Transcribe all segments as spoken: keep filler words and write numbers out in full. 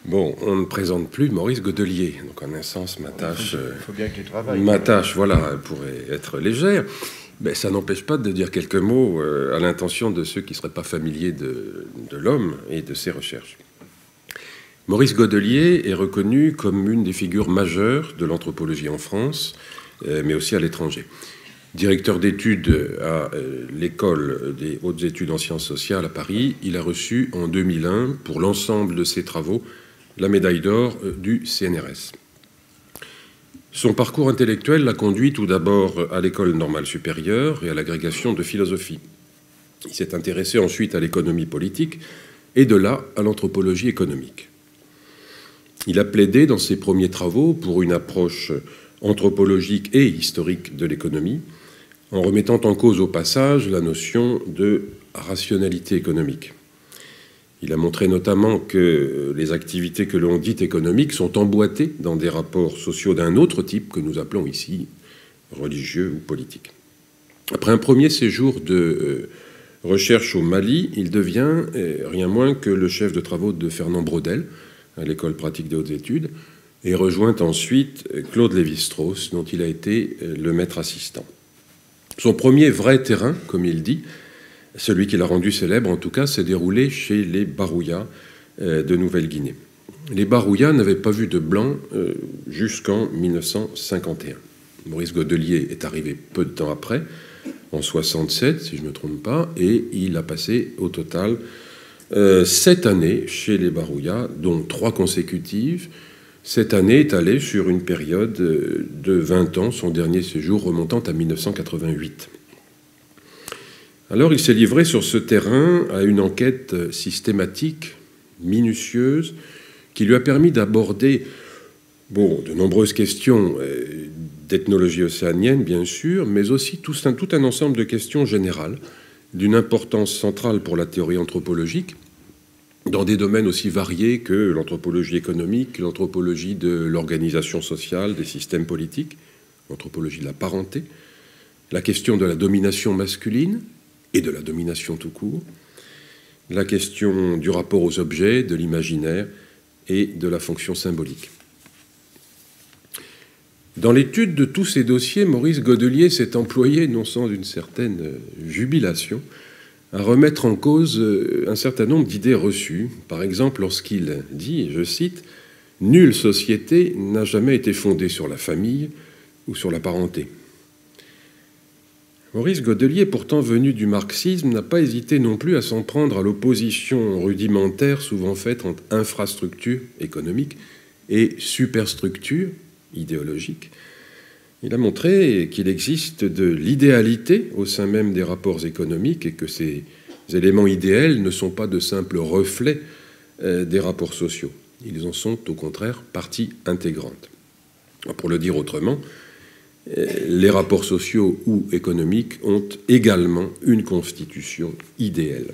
Bon, on ne présente plus Maurice Godelier. Donc, en un sens, ma tâche, il faut bien qu'il travaille. ma tâche, voilà, pourrait être légère. Mais ça n'empêche pas de dire quelques mots à l'intention de ceux qui ne seraient pas familiers de, de l'homme et de ses recherches. Maurice Godelier est reconnu comme une des figures majeures de l'anthropologie en France, mais aussi à l'étranger. Directeur d'études à l'École des hautes études en sciences sociales à Paris, il a reçu en deux mille un, pour l'ensemble de ses travaux, la médaille d'or du C N R S. Son parcours intellectuel l'a conduit tout d'abord à l'École normale supérieure et à l'agrégation de philosophie. Il s'est intéressé ensuite à l'économie politique et de là à l'anthropologie économique. Il a plaidé dans ses premiers travaux pour une approche anthropologique et historique de l'économie, en remettant en cause au passage la notion de rationalité économique. Il a montré notamment que les activités que l'on dit économiques sont emboîtées dans des rapports sociaux d'un autre type que nous appelons ici religieux ou politiques. Après un premier séjour de recherche au Mali, il devient rien moins que le chef de travaux de Fernand Braudel à l'École pratique des hautes études et rejoint ensuite Claude Lévi-Strauss, dont il a été le maître assistant. Son premier vrai terrain, comme il dit, celui qui l'a rendu célèbre en tout cas, s'est déroulé chez les Barouya de Nouvelle-Guinée. Les Barouya n'avaient pas vu de blanc jusqu'en mille neuf cent cinquante et un. Maurice Godelier est arrivé peu de temps après, en soixante-sept, si je ne me trompe pas, et il a passé au total euh, sept années chez les Barouya, dont trois consécutives. Cette année est allée sur une période de vingt ans, son dernier séjour remontant à mille neuf cent quatre-vingt-huit. Alors il s'est livré sur ce terrain à une enquête systématique, minutieuse, qui lui a permis d'aborder bon, de nombreuses questions d'ethnologie océanienne, bien sûr, mais aussi tout un, tout un ensemble de questions générales d'une importance centrale pour la théorie anthropologique, dans des domaines aussi variés que l'anthropologie économique, l'anthropologie de l'organisation sociale, des systèmes politiques, l'anthropologie de la parenté, la question de la domination masculine et de la domination tout court, la question du rapport aux objets, de l'imaginaire et de la fonction symbolique. Dans l'étude de tous ces dossiers, Maurice Godelier s'est employé, non sans une certaine jubilation, à remettre en cause un certain nombre d'idées reçues. Par exemple, lorsqu'il dit, je cite, « Nulle société n'a jamais été fondée sur la famille ou sur la parenté ». Maurice Godelier, pourtant venu du marxisme, n'a pas hésité non plus à s'en prendre à l'opposition rudimentaire souvent faite entre infrastructure économique et superstructure idéologique. Il a montré qu'il existe de l'idéalité au sein même des rapports économiques et que ces éléments idéals ne sont pas de simples reflets des rapports sociaux. Ils en sont au contraire partie intégrante. Pour le dire autrement, les rapports sociaux ou économiques ont également une constitution idéale.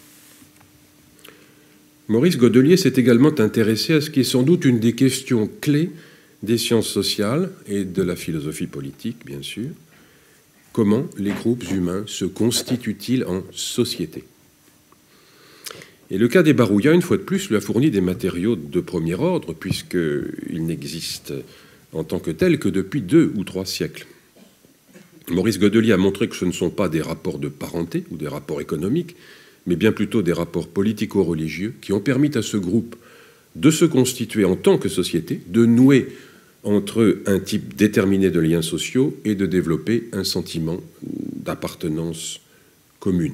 Maurice Godelier s'est également intéressé à ce qui est sans doute une des questions clés des sciences sociales et de la philosophie politique, bien sûr. Comment les groupes humains se constituent-ils en société? Et le cas des Barouya, une fois de plus, lui a fourni des matériaux de premier ordre, puisqu'il n'existe en tant que tel que depuis deux ou trois siècles. Maurice Godelier a montré que ce ne sont pas des rapports de parenté ou des rapports économiques, mais bien plutôt des rapports politico-religieux qui ont permis à ce groupe de se constituer en tant que société, de nouer entre eux un type déterminé de liens sociaux et de développer un sentiment d'appartenance commune.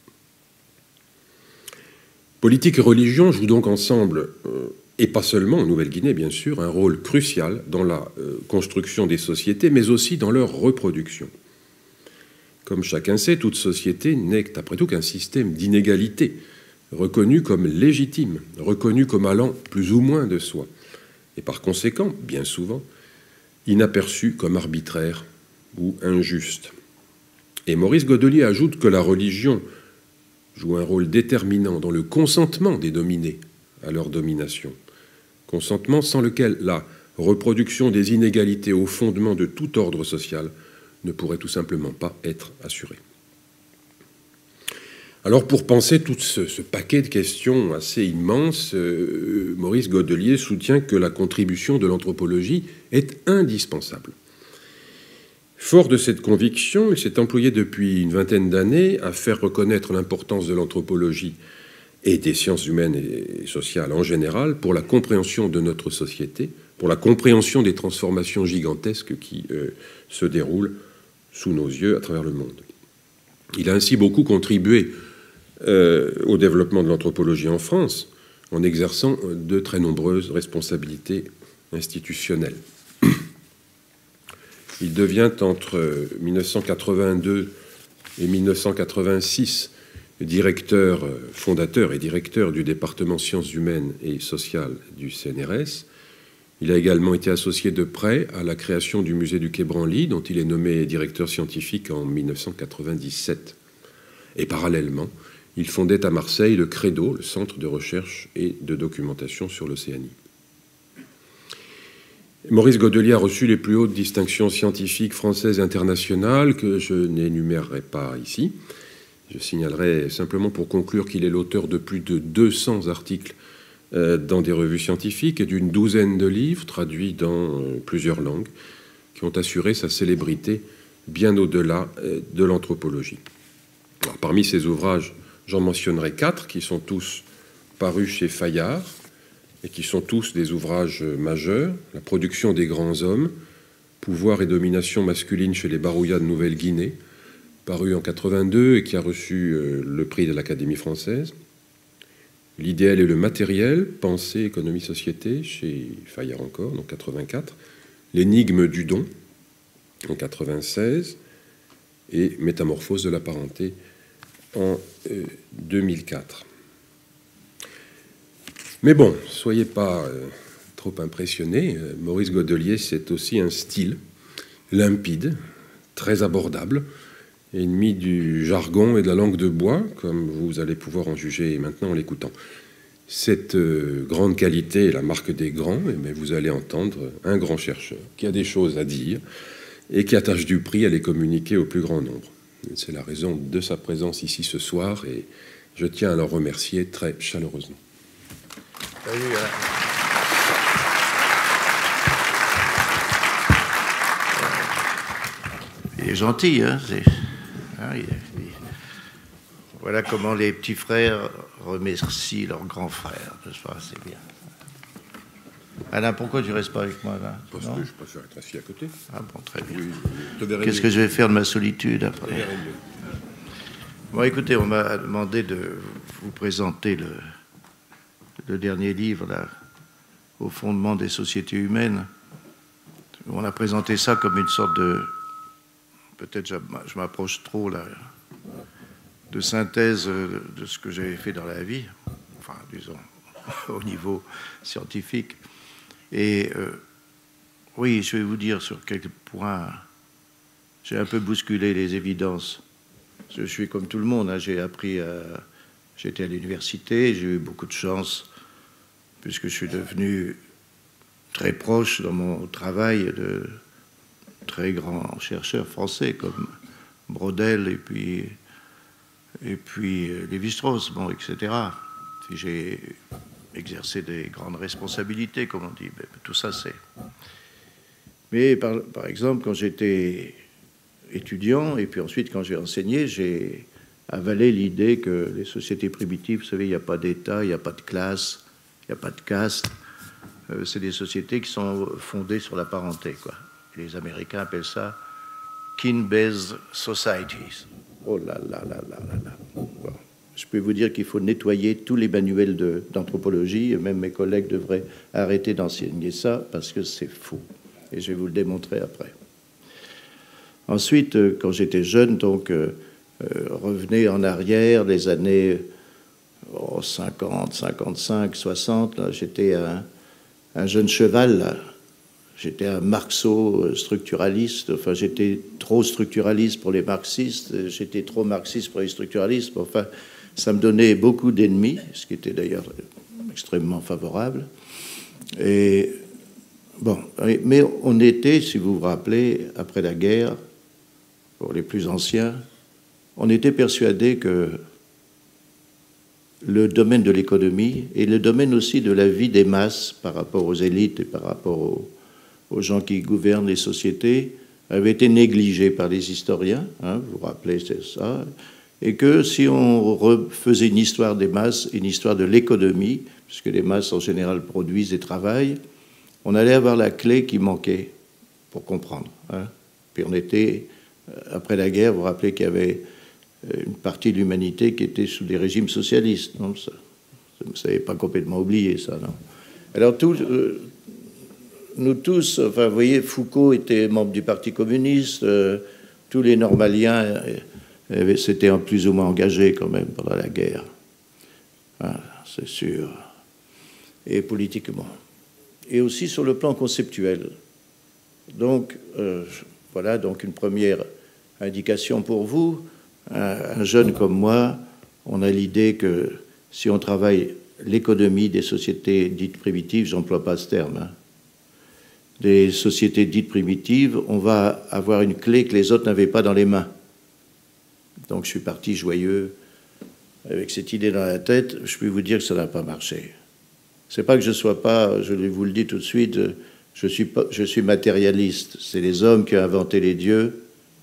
Politique et religion jouent donc ensemble, euh, et pas seulement en Nouvelle-Guinée, bien sûr, un rôle crucial dans la euh, construction des sociétés, mais aussi dans leur reproduction. Comme chacun sait, toute société n'est après tout qu'un système d'inégalité, reconnu comme légitime, reconnu comme allant plus ou moins de soi, et par conséquent, bien souvent, inaperçu comme arbitraire ou injuste. Et Maurice Godelier ajoute que la religion joue un rôle déterminant dans le consentement des dominés à leur domination, consentement sans lequel la reproduction des inégalités au fondement de tout ordre social ne pourrait tout simplement pas être assurée. Alors, pour penser tout ce, ce paquet de questions assez immense, euh, Maurice Godelier soutient que la contribution de l'anthropologie est indispensable. Fort de cette conviction, il s'est employé depuis une vingtaine d'années à faire reconnaître l'importance de l'anthropologie et des sciences humaines et sociales en général pour la compréhension de notre société, pour la compréhension des transformations gigantesques qui euh, se déroulent sous nos yeux à travers le monde. Il a ainsi beaucoup contribué euh, au développement de l'anthropologie en France en exerçant de très nombreuses responsabilités institutionnelles. Il devient entre mille neuf cent quatre-vingt-deux et mille neuf cent quatre-vingt-six directeur fondateur et directeur du département sciences humaines et sociales du C N R S. Il a également été associé de près à la création du musée du Quai Branly, dont il est nommé directeur scientifique en mille neuf cent quatre-vingt-dix-sept. Et parallèlement, il fondait à Marseille le CREDO, le Centre de recherche et de documentation sur l'Océanie. Maurice Godelier a reçu les plus hautes distinctions scientifiques françaises et internationales que je n'énumérerai pas ici. Je signalerai simplement pour conclure qu'il est l'auteur de plus de deux cents articles dans des revues scientifiques et d'une douzaine de livres traduits dans plusieurs langues qui ont assuré sa célébrité bien au-delà de l'anthropologie. Alors, parmi ces ouvrages, j'en mentionnerai quatre qui sont tous parus chez Fayard et qui sont tous des ouvrages majeurs. La production des grands hommes, pouvoir et domination masculine chez les Barouillas de Nouvelle-Guinée, paru en quatre-vingt-deux et qui a reçu le prix de l'Académie française. L'idéal et le matériel, pensée, économie, société, chez Fayard encore, en quatre-vingt-quatre. L'énigme du don, en quatre-vingt-seize. Et Métamorphose de la parenté, en euh, deux mille quatre. Mais bon, soyez pas euh, trop impressionnés. Maurice Godelier, c'est aussi un style limpide, très abordable, ennemi du jargon et de la langue de bois, comme vous allez pouvoir en juger maintenant en l'écoutant. Cette euh, grande qualité est la marque des grands, mais vous allez entendre un grand chercheur qui a des choses à dire et qui attache du prix à les communiquer au plus grand nombre. C'est la raison de sa présence ici ce soir et je tiens à le remercier très chaleureusement. Salut, Alain. Il est gentil, hein, hein il, il... Voilà comment les petits frères remercient leurs grands frères. C'est bien. Alain, pourquoi tu ne restes pas avec moi là? Parce que je préfère être assis à côté. Ah bon, très bien. Oui, qu'est-ce que je vais faire de ma solitude après? Bon, écoutez, on m'a demandé de vous présenter le, le dernier livre, là, Au fondement des sociétés humaines. On a présenté ça comme une sorte de... Peut-être je, je m'approche trop, là, de synthèse de ce que j'avais fait dans la vie, enfin, disons, au niveau scientifique. Et euh, oui, je vais vous dire sur quelques points, j'ai un peu bousculé les évidences. Je suis comme tout le monde, hein, j'ai appris, à, j'étais à l'université, j'ai eu beaucoup de chance, puisque je suis devenu très proche dans mon travail de très grands chercheurs français, comme Braudel et puis, et puis Lévi-Strauss, bon, et cetera. J'ai exercer des grandes responsabilités, comme on dit. Mais tout ça, c'est... Mais par, par exemple, quand j'étais étudiant, et puis ensuite quand j'ai enseigné, j'ai avalé l'idée que les sociétés primitives, vous savez, il n'y a pas d'État, il n'y a pas de classe, il n'y a pas de caste. Euh, c'est des sociétés qui sont fondées sur la parenté, quoi. Les Américains appellent ça kin-based societies. Oh là là là là là là. Bon. Je peux vous dire qu'il faut nettoyer tous les manuels d'anthropologie. Même mes collègues devraient arrêter d'enseigner ça parce que c'est faux. Et je vais vous le démontrer après. Ensuite, quand j'étais jeune, donc, euh, revenez en arrière, les années oh, cinquante, cinquante-cinq, soixante, j'étais un, un jeune cheval, là. J'étais un marxo-structuraliste, enfin j'étais trop structuraliste pour les marxistes, j'étais trop marxiste pour les structuralistes, enfin ça me donnait beaucoup d'ennemis, ce qui était d'ailleurs extrêmement favorable. Et bon, mais on était, si vous vous rappelez, après la guerre, pour les plus anciens, on était persuadé que le domaine de l'économie et le domaine aussi de la vie des masses par rapport aux élites et par rapport aux, aux gens qui gouvernent les sociétés avait été négligé par les historiens, hein, vous vous rappelez, c'est ça, et que si on refaisait une histoire des masses, une histoire de l'économie, puisque les masses en général produisent et travaillent, on allait avoir la clé qui manquait pour comprendre. Hein. Puis on était, après la guerre, vous vous rappelez qu'il y avait une partie de l'humanité qui était sous des régimes socialistes. Non, ça, ça n'avait pas complètement oublié, ça, non. Alors, tout, euh, nous tous, enfin, vous voyez, Foucault était membre du Parti communiste, euh, tous les normaliens euh, s'étaient plus ou moins engagés quand même pendant la guerre. Ah, c'est sûr. Et politiquement. Et aussi sur le plan conceptuel. Donc, euh, voilà, donc une première indication pour vous. Un, un jeune comme moi, on a l'idée que si on travaille l'économie des sociétés dites primitives, j'emploie pas ce terme, hein, des sociétés dites primitives, on va avoir une clé que les autres n'avaient pas dans les mains. Donc je suis parti joyeux avec cette idée dans la tête. Je peux vous dire que ça n'a pas marché. C'est pas que je sois pas, je vous le dis tout de suite, je suis pas, je suis matérialiste. C'est les hommes qui ont inventé les dieux,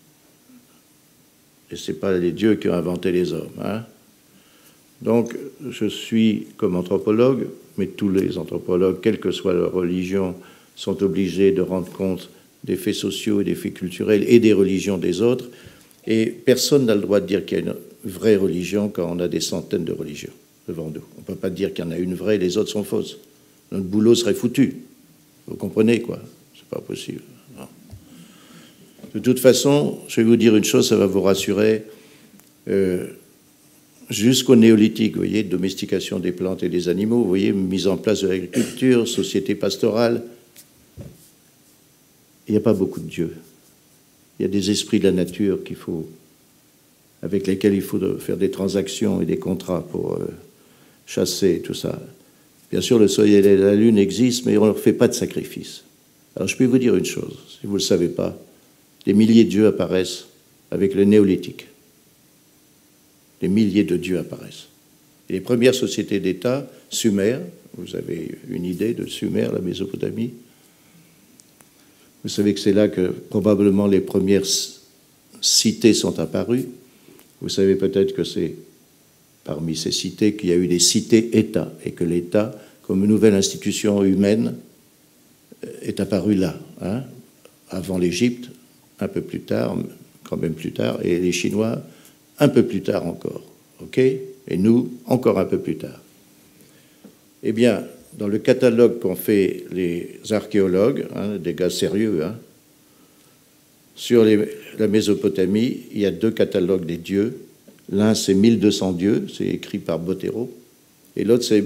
et c'est pas les dieux qui ont inventé les hommes. Hein. Donc je suis comme anthropologue, mais tous les anthropologues, quelle que soit leur religion, sont obligés de rendre compte des faits sociaux et des faits culturels et des religions des autres. Et personne n'a le droit de dire qu'il y a une vraie religion quand on a des centaines de religions devant nous. On ne peut pas dire qu'il y en a une vraie et les autres sont fausses. Notre boulot serait foutu. Vous comprenez, quoi? C'est pas possible. Non. De toute façon, je vais vous dire une chose, ça va vous rassurer. Euh, jusqu'au néolithique, vous voyez, domestication des plantes et des animaux, vous voyez, mise en place de l'agriculture, société pastorale, il n'y a pas beaucoup de dieux. Il y a des esprits de la nature qu'il faut, avec lesquels il faut faire des transactions et des contrats pour euh, chasser, tout ça. Bien sûr, le soleil et la lune existent, mais on ne leur fait pas de sacrifice. Alors, je peux vous dire une chose, si vous ne le savez pas, des milliers de dieux apparaissent avec le néolithique. Des milliers de dieux apparaissent. Et les premières sociétés d'État, Sumer, vous avez une idée de Sumer, la Mésopotamie. Vous savez que c'est là que probablement les premières cités sont apparues. Vous savez peut-être que c'est parmi ces cités qu'il y a eu des cités-États et que l'État, comme une nouvelle institution humaine, est apparu là, hein, avant l'Égypte, un peu plus tard, quand même plus tard, et les Chinois, un peu plus tard encore, ok? Et nous, encore un peu plus tard. Eh bien, dans le catalogue qu'ont fait les archéologues, hein, des gars sérieux, hein, sur les, la Mésopotamie, il y a deux catalogues des dieux. L'un, c'est mille deux cents dieux, c'est écrit par Bottero, et l'autre, c'est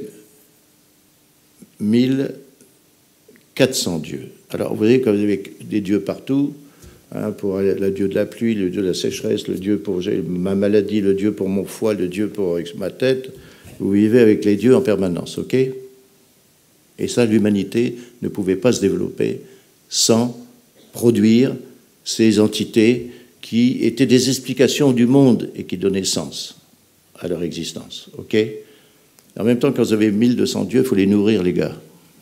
mille quatre cents dieux. Alors, vous voyez, comme vous avez des dieux partout, hein, pour le dieu de la pluie, le dieu de la sécheresse, le dieu pour ma maladie, le dieu pour mon foie, le dieu pour ma tête, vous vivez avec les dieux en permanence, ok? Et ça, l'humanité ne pouvait pas se développer sans produire ces entités qui étaient des explications du monde et qui donnaient sens à leur existence. Ok? En même temps, quand vous avez mille deux cents dieux, il faut les nourrir, les gars.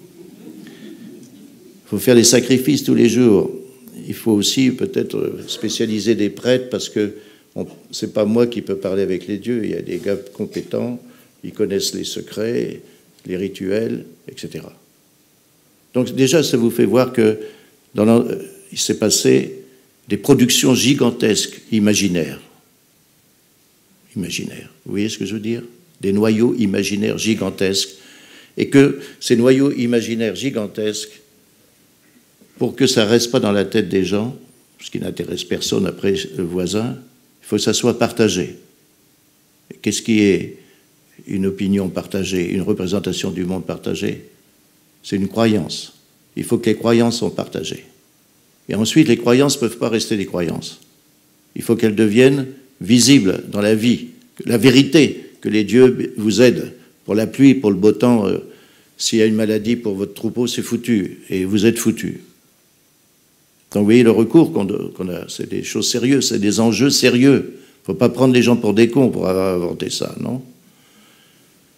Il faut faire des sacrifices tous les jours. Il faut aussi peut-être spécialiser des prêtres parce que ce n'est pas moi qui peux parler avec les dieux. Il y a des gars compétents, ils connaissent les secrets, les rituels, et cetera. Donc déjà, ça vous fait voir que dans la, il s'est passé des productions gigantesques, imaginaires. Imaginaires. Vous voyez ce que je veux dire? Des noyaux imaginaires gigantesques. Et que ces noyaux imaginaires gigantesques, pour que ça ne reste pas dans la tête des gens, ce qui n'intéresse personne après le voisin, il faut que ça soit partagé. Qu'est-ce qui est une opinion partagée, une représentation du monde partagée? C'est une croyance. Il faut que les croyances soient partagées. Et ensuite, les croyances ne peuvent pas rester des croyances. Il faut qu'elles deviennent visibles dans la vie. La vérité, que les dieux vous aident pour la pluie, pour le beau temps. Euh, s'il y a une maladie pour votre troupeau, c'est foutu. Et vous êtes foutu. Donc vous voyez le recours qu'on qu'on a, c'est des choses sérieuses, c'est des enjeux sérieux. Il ne faut pas prendre les gens pour des cons pour avoir inventé ça, non?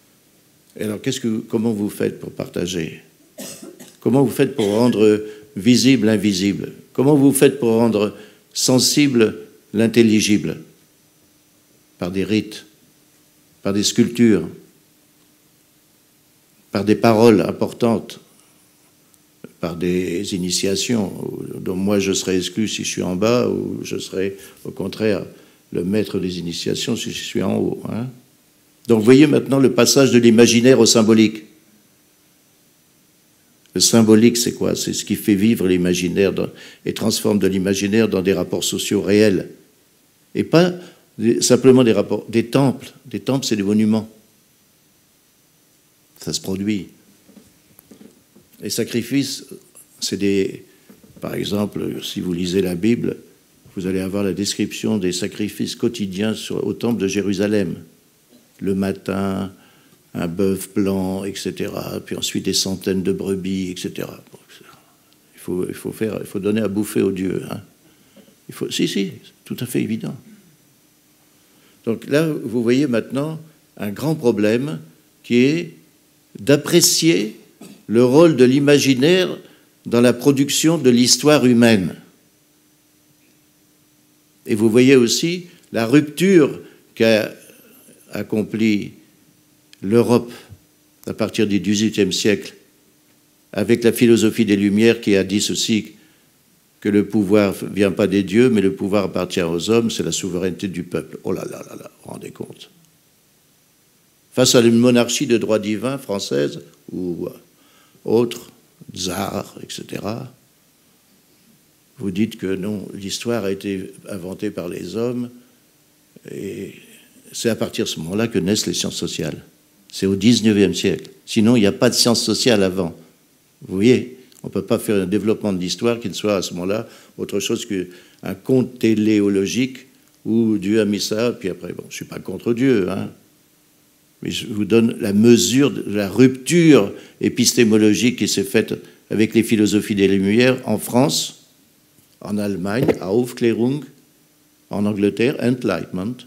Et alors, qu'est-ce que, comment vous faites pour partager? Comment vous faites pour rendre visible l'invisible? Comment vous faites pour rendre sensible l'intelligible? Par des rites, par des sculptures, par des paroles importantes, par des initiations, dont moi je serais exclu si je suis en bas, ou je serais au contraire le maître des initiations si je suis en haut. Hein. Donc vous voyez maintenant le passage de l'imaginaire au symbolique. Le symbolique, c'est quoi? C'est ce qui fait vivre l'imaginaire et transforme de l'imaginaire dans des rapports sociaux réels. Et pas des, simplement des rapports, des temples. Des temples, c'est des monuments. Ça se produit. Les sacrifices, c'est des... Par exemple, si vous lisez la Bible, vous allez avoir la description des sacrifices quotidiens sur, au temple de Jérusalem. Le matin, un bœuf blanc, et cetera. Puis ensuite des centaines de brebis, et cetera. Il faut, il faut faire, il faut donner à bouffer aux dieux. Hein. Il faut, si, si, c'est tout à fait évident. Donc là, vous voyez maintenant un grand problème qui est d'apprécier le rôle de l'imaginaire dans la production de l'histoire humaine. Et vous voyez aussi la rupture qu'a accomplie l'Europe à partir du dix-huitième siècle avec la philosophie des Lumières qui a dit ceci, que le pouvoir ne vient pas des dieux, mais le pouvoir appartient aux hommes, c'est la souveraineté du peuple. Oh là là là là, vous vous rendez compte? Face à une monarchie de droit divin française ou autre, tsar, et cetera, vous dites que non, l'histoire a été inventée par les hommes et c'est à partir de ce moment-là que naissent les sciences sociales. C'est au dix-neuvième siècle. Sinon, il n'y a pas de sciences sociales avant. Vous voyez, on ne peut pas faire un développement de l'histoire qui ne soit à ce moment-là autre chose qu'un conte téléologique où Dieu a mis ça, puis après, bon, je ne suis pas contre Dieu, hein, mais je vous donne la mesure de la rupture épistémologique qui s'est faite avec les philosophies des Lumières en France, en Allemagne, Aufklärung, en Angleterre, Enlightenment.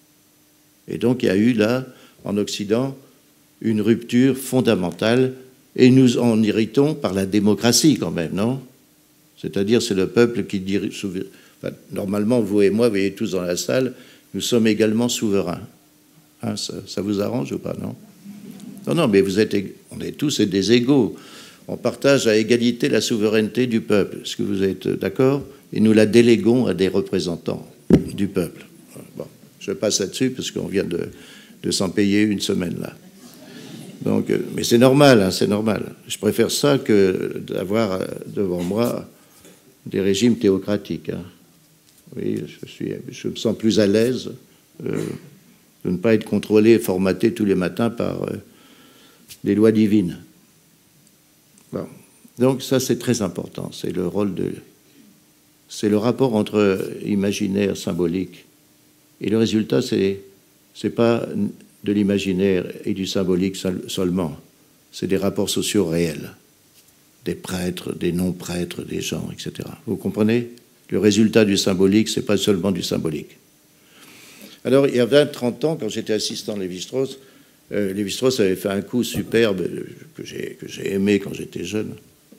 Et donc, il y a eu là, en Occident, une rupture fondamentale, et nous en irritons par la démocratie quand même, non? C'est-à-dire, c'est le peuple qui dirige... Enfin, normalement, vous et moi, vous voyez tous dans la salle, nous sommes également souverains. Hein, ça, ça vous arrange ou pas, non? Non, non, mais vous êtes, on est tous des égaux. On partage à égalité la souveraineté du peuple. Est-ce que vous êtes d'accord? Et nous la déléguons à des représentants du peuple. Bon, je passe là-dessus parce qu'on vient de, de s'en payer une semaine là. Donc, mais c'est normal, hein, c'est normal. Je préfère ça que d'avoir devant moi des régimes théocratiques. Hein. Oui, je, suis, je me sens plus à l'aise euh, de ne pas être contrôlé et formaté tous les matins par euh, des lois divines. Bon. Donc ça, c'est très important. C'est le rôle de... C'est le rapport entre imaginaire, symbolique. Et le résultat, c'est c'est pas de l'imaginaire et du symbolique seulement. C'est des rapports sociaux réels. Des prêtres, des non-prêtres, des gens, et cetera. Vous comprenez? Le résultat du symbolique, c'est pas seulement du symbolique. Alors, il y a vingt trente ans, quand j'étais assistant de Lévi-Strauss, euh, Lévi-Strauss avait fait un coup superbe que j'ai que j'ai aimé quand j'étais jeune.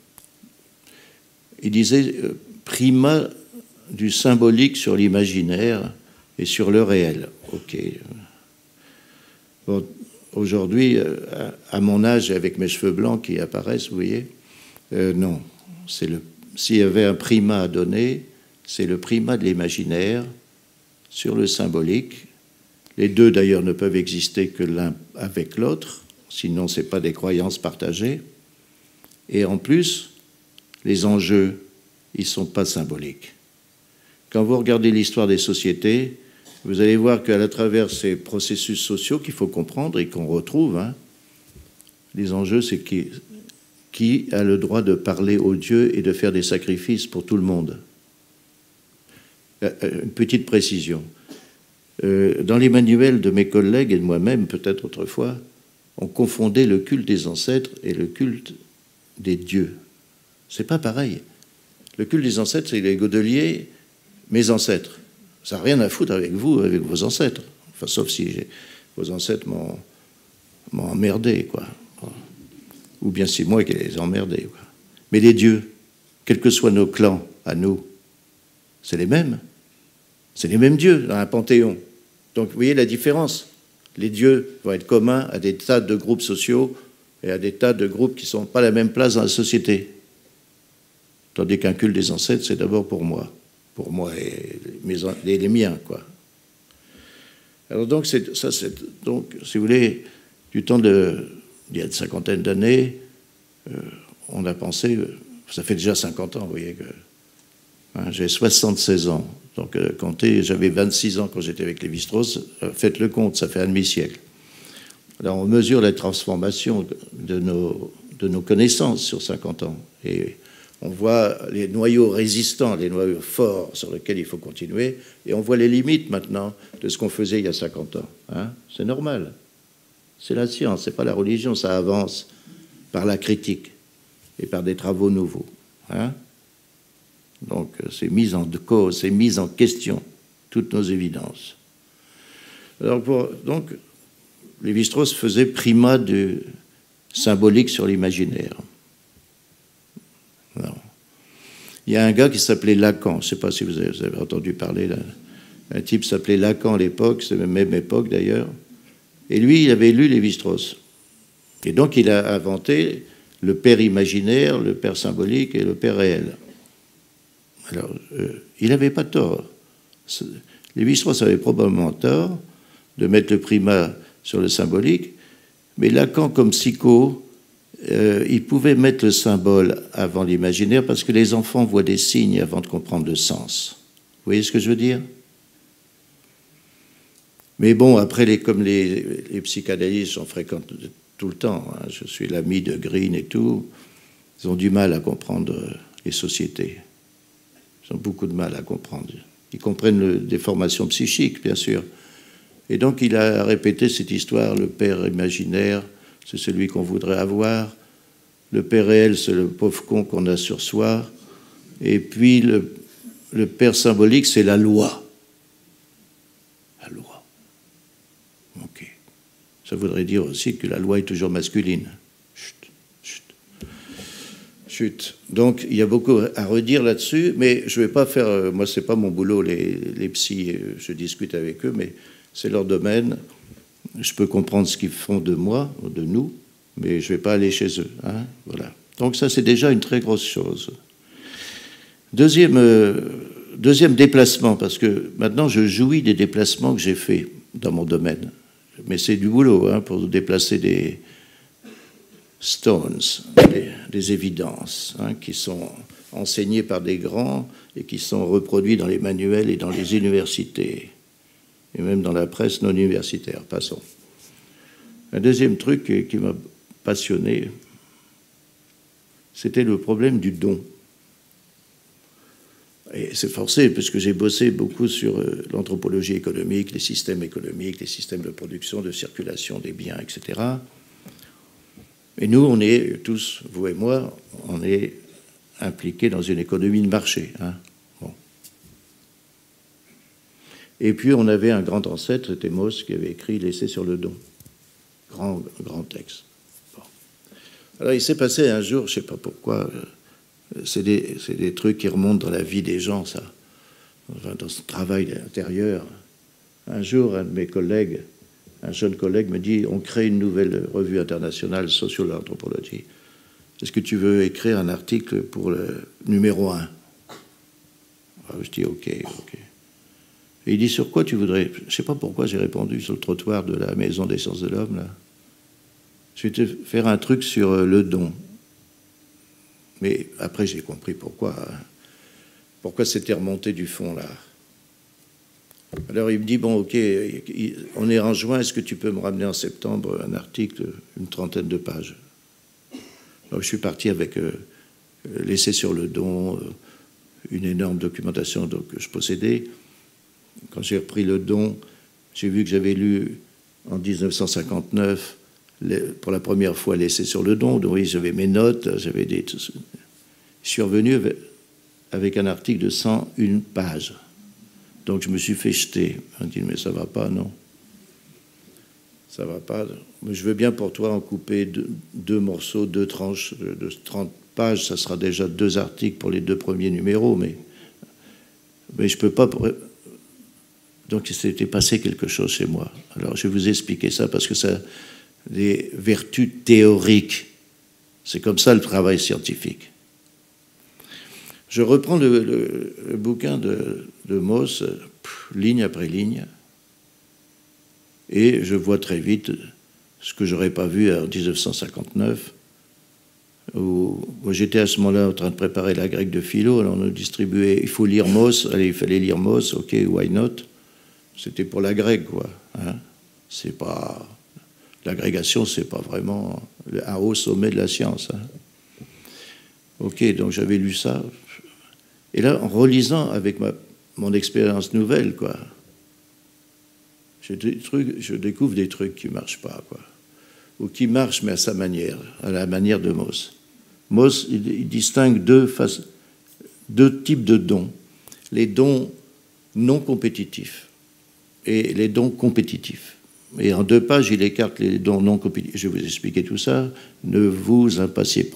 Il disait euh, primat du symbolique sur l'imaginaire et sur le réel. Ok. Bon, aujourd'hui, euh, à mon âge, avec mes cheveux blancs qui apparaissent, vous voyez, euh, non. C'est le. S'il y avait un primat à donner, c'est le primat de l'imaginaire sur le symbolique. Les deux, d'ailleurs, ne peuvent exister que l'un avec l'autre, sinon ce n'est pas des croyances partagées. Et en plus, les enjeux, ils ne sont pas symboliques. Quand vous regardez l'histoire des sociétés, vous allez voir qu'à travers ces processus sociaux qu'il faut comprendre et qu'on retrouve, hein, les enjeux, c'est qui, qui a le droit de parler aux dieux et de faire des sacrifices pour tout le monde. Une petite précision. Euh, dans les manuels de mes collègues et de moi-même, peut-être autrefois, on confondait le culte des ancêtres et le culte des dieux. C'est pas pareil. Le culte des ancêtres, c'est les Godeliers, mes ancêtres. Ça n'a rien à foutre avec vous, avec vos ancêtres. Enfin, sauf si vos ancêtres m'ont m'ont emmerdé, quoi. Ou bien c'est moi qui les ai emmerdés, quoi. Mais les dieux, quels que soient nos clans, à nous, c'est les mêmes. C'est les mêmes dieux dans un panthéon. Donc, vous voyez la différence. Les dieux vont être communs à des tas de groupes sociaux et à des tas de groupes qui ne sont pas à la même place dans la société. Tandis qu'un culte des ancêtres, c'est d'abord pour moi. Pour moi et, mes, et les miens, quoi. Alors donc, c'est, ça, c'est, donc, si vous voulez, du temps de, il y a une cinquantaine d'années, euh, on a pensé, ça fait déjà cinquante ans, vous voyez, que hein, j'ai soixante-seize ans. Donc, euh, comptez, j'avais vingt-six ans quand j'étais avec Lévi-Strauss, euh, faites le compte, ça fait un demi-siècle. Alors, on mesure la transformation de nos, de nos connaissances sur cinquante ans. Et on voit les noyaux résistants, les noyaux forts sur lesquels il faut continuer, et on voit les limites maintenant de ce qu'on faisait il y a cinquante ans. Hein, c'est normal. C'est la science, c'est pas la religion, ça avance par la critique et par des travaux nouveaux. Hein. Donc, c'est mis en cause, c'est mis en question, toutes nos évidences. Alors, pour, donc, Lévi-Strauss faisait primat du symbolique sur l'imaginaire. Il y a un gars qui s'appelait Lacan, je ne sais pas si vous avez, vous avez entendu parler, là. Un type s'appelait Lacan à l'époque, c'est la même époque d'ailleurs, et lui, il avait lu Lévi-Strauss. Et donc, il a inventé le père imaginaire, le père symbolique et le père réel. Alors, euh, il n'avait pas tort. Lévi-Strauss avait probablement tort de mettre le primat sur le symbolique, mais Lacan, comme psycho, euh, il pouvait mettre le symbole avant l'imaginaire parce que les enfants voient des signes avant de comprendre le sens. Vous voyez ce que je veux dire? Mais bon, après, les, comme les, les psychanalystes, j'en fréquente tout le temps, hein, je suis l'ami de Green et tout, ils ont du mal à comprendre les sociétés. Ils ont beaucoup de mal à comprendre. Ils comprennent le, des formations psychiques, bien sûr. Et donc, il a répété cette histoire, le père imaginaire, c'est celui qu'on voudrait avoir. Le père réel, c'est le pauvre con qu'on a sur soi. Et puis, le, le père symbolique, c'est la loi. La loi. OK. Ça voudrait dire aussi que la loi est toujours masculine. Chut, chut. Chut. Donc, il y a beaucoup à redire là-dessus, mais je ne vais pas faire... Moi, ce n'est pas mon boulot, les, les psys, je discute avec eux, mais c'est leur domaine. Je peux comprendre ce qu'ils font de moi, de nous, mais je ne vais pas aller chez eux. Hein, voilà. Donc ça, c'est déjà une très grosse chose. Deuxième, euh, deuxième déplacement, parce que maintenant, je jouis des déplacements que j'ai faits dans mon domaine. Mais c'est du boulot, hein, pour déplacer des stones, des, des évidences, hein, qui sont enseignées par des grands et qui sont reproduits dans les manuels et dans les universités. Et même dans la presse non universitaire. Passons. Un deuxième truc qui m'a passionné, c'était le problème du don. Et c'est forcé, parce que j'ai bossé beaucoup sur l'anthropologie économique, les systèmes économiques, les systèmes de production, de circulation des biens, et cetera. Et nous, on est tous, vous et moi, on est impliqués dans une économie de marché. Hein. Bon. Et puis, on avait un grand ancêtre, Thémos, qui avait écrit « L'essai sur le don ». Grand, grand texte. Bon. Alors, il s'est passé un jour, je ne sais pas pourquoi, c'est des, c'est des trucs qui remontent dans la vie des gens, ça, enfin, dans ce travail intérieur. Un jour, un de mes collègues, un jeune collègue, me dit « On crée une nouvelle revue internationale, Social Anthropology. Est-ce que tu veux écrire un article pour le numéro un ?» Alors, je dis « Ok, ok. » Et il dit, sur quoi tu voudrais? Je ne sais pas pourquoi j'ai répondu sur le trottoir de la Maison des Sciences de l'Homme, là. Je vais te faire un truc sur le don. Mais après, j'ai compris pourquoi. Pourquoi c'était remonté du fond, là. Alors, il me dit, bon, OK, on est en juin, est-ce que tu peux me ramener en septembre un article, une trentaine de pages? Donc, je suis parti avec euh, l'essai sur le don, euh, une énorme documentation donc, que je possédais. Quand j'ai repris le don, j'ai vu que j'avais lu en mille neuf cent cinquante-neuf, les, pour la première fois, l'essai sur le don. Donc, oui, j'avais mes notes, j'avais des... Je suis revenu avec un article de cent une pages. Donc, je me suis fait jeter. On dit, mais ça va pas, non? ça va pas. Mais je veux bien pour toi en couper deux, deux morceaux, deux tranches de trente pages. Ça sera déjà deux articles pour les deux premiers numéros, mais, mais je peux pas... Donc il s'était passé quelque chose chez moi. Alors je vais vous expliquer ça parce que ça... des vertus théoriques. C'est comme ça le travail scientifique. Je reprends le, le, le bouquin de, de Mauss, pff, ligne après ligne, et je vois très vite ce que j'aurais pas vu en mille neuf cent cinquante-neuf, où moi j'étais à ce moment-là en train de préparer la grecque de philo, alors on nous distribuait, il faut lire Mauss, allez, il fallait lire Mauss, ok, why not? C'était pour la grecque, quoi. Hein, c'est pas... L'agrégation, c'est pas vraiment un haut sommet de la science. Hein. Ok, donc j'avais lu ça. Et là, en relisant avec ma, mon expérience nouvelle, quoi, des trucs, je découvre des trucs qui ne marchent pas, quoi. Ou qui marchent, mais à sa manière, à la manière de Mauss. Mauss, il, il distingue deux, faces, deux types de dons. Les dons non compétitifs et les dons compétitifs. Et en deux pages, il écarte les dons non compétitifs. Je vais vous expliquer tout ça. Ne vous impatientez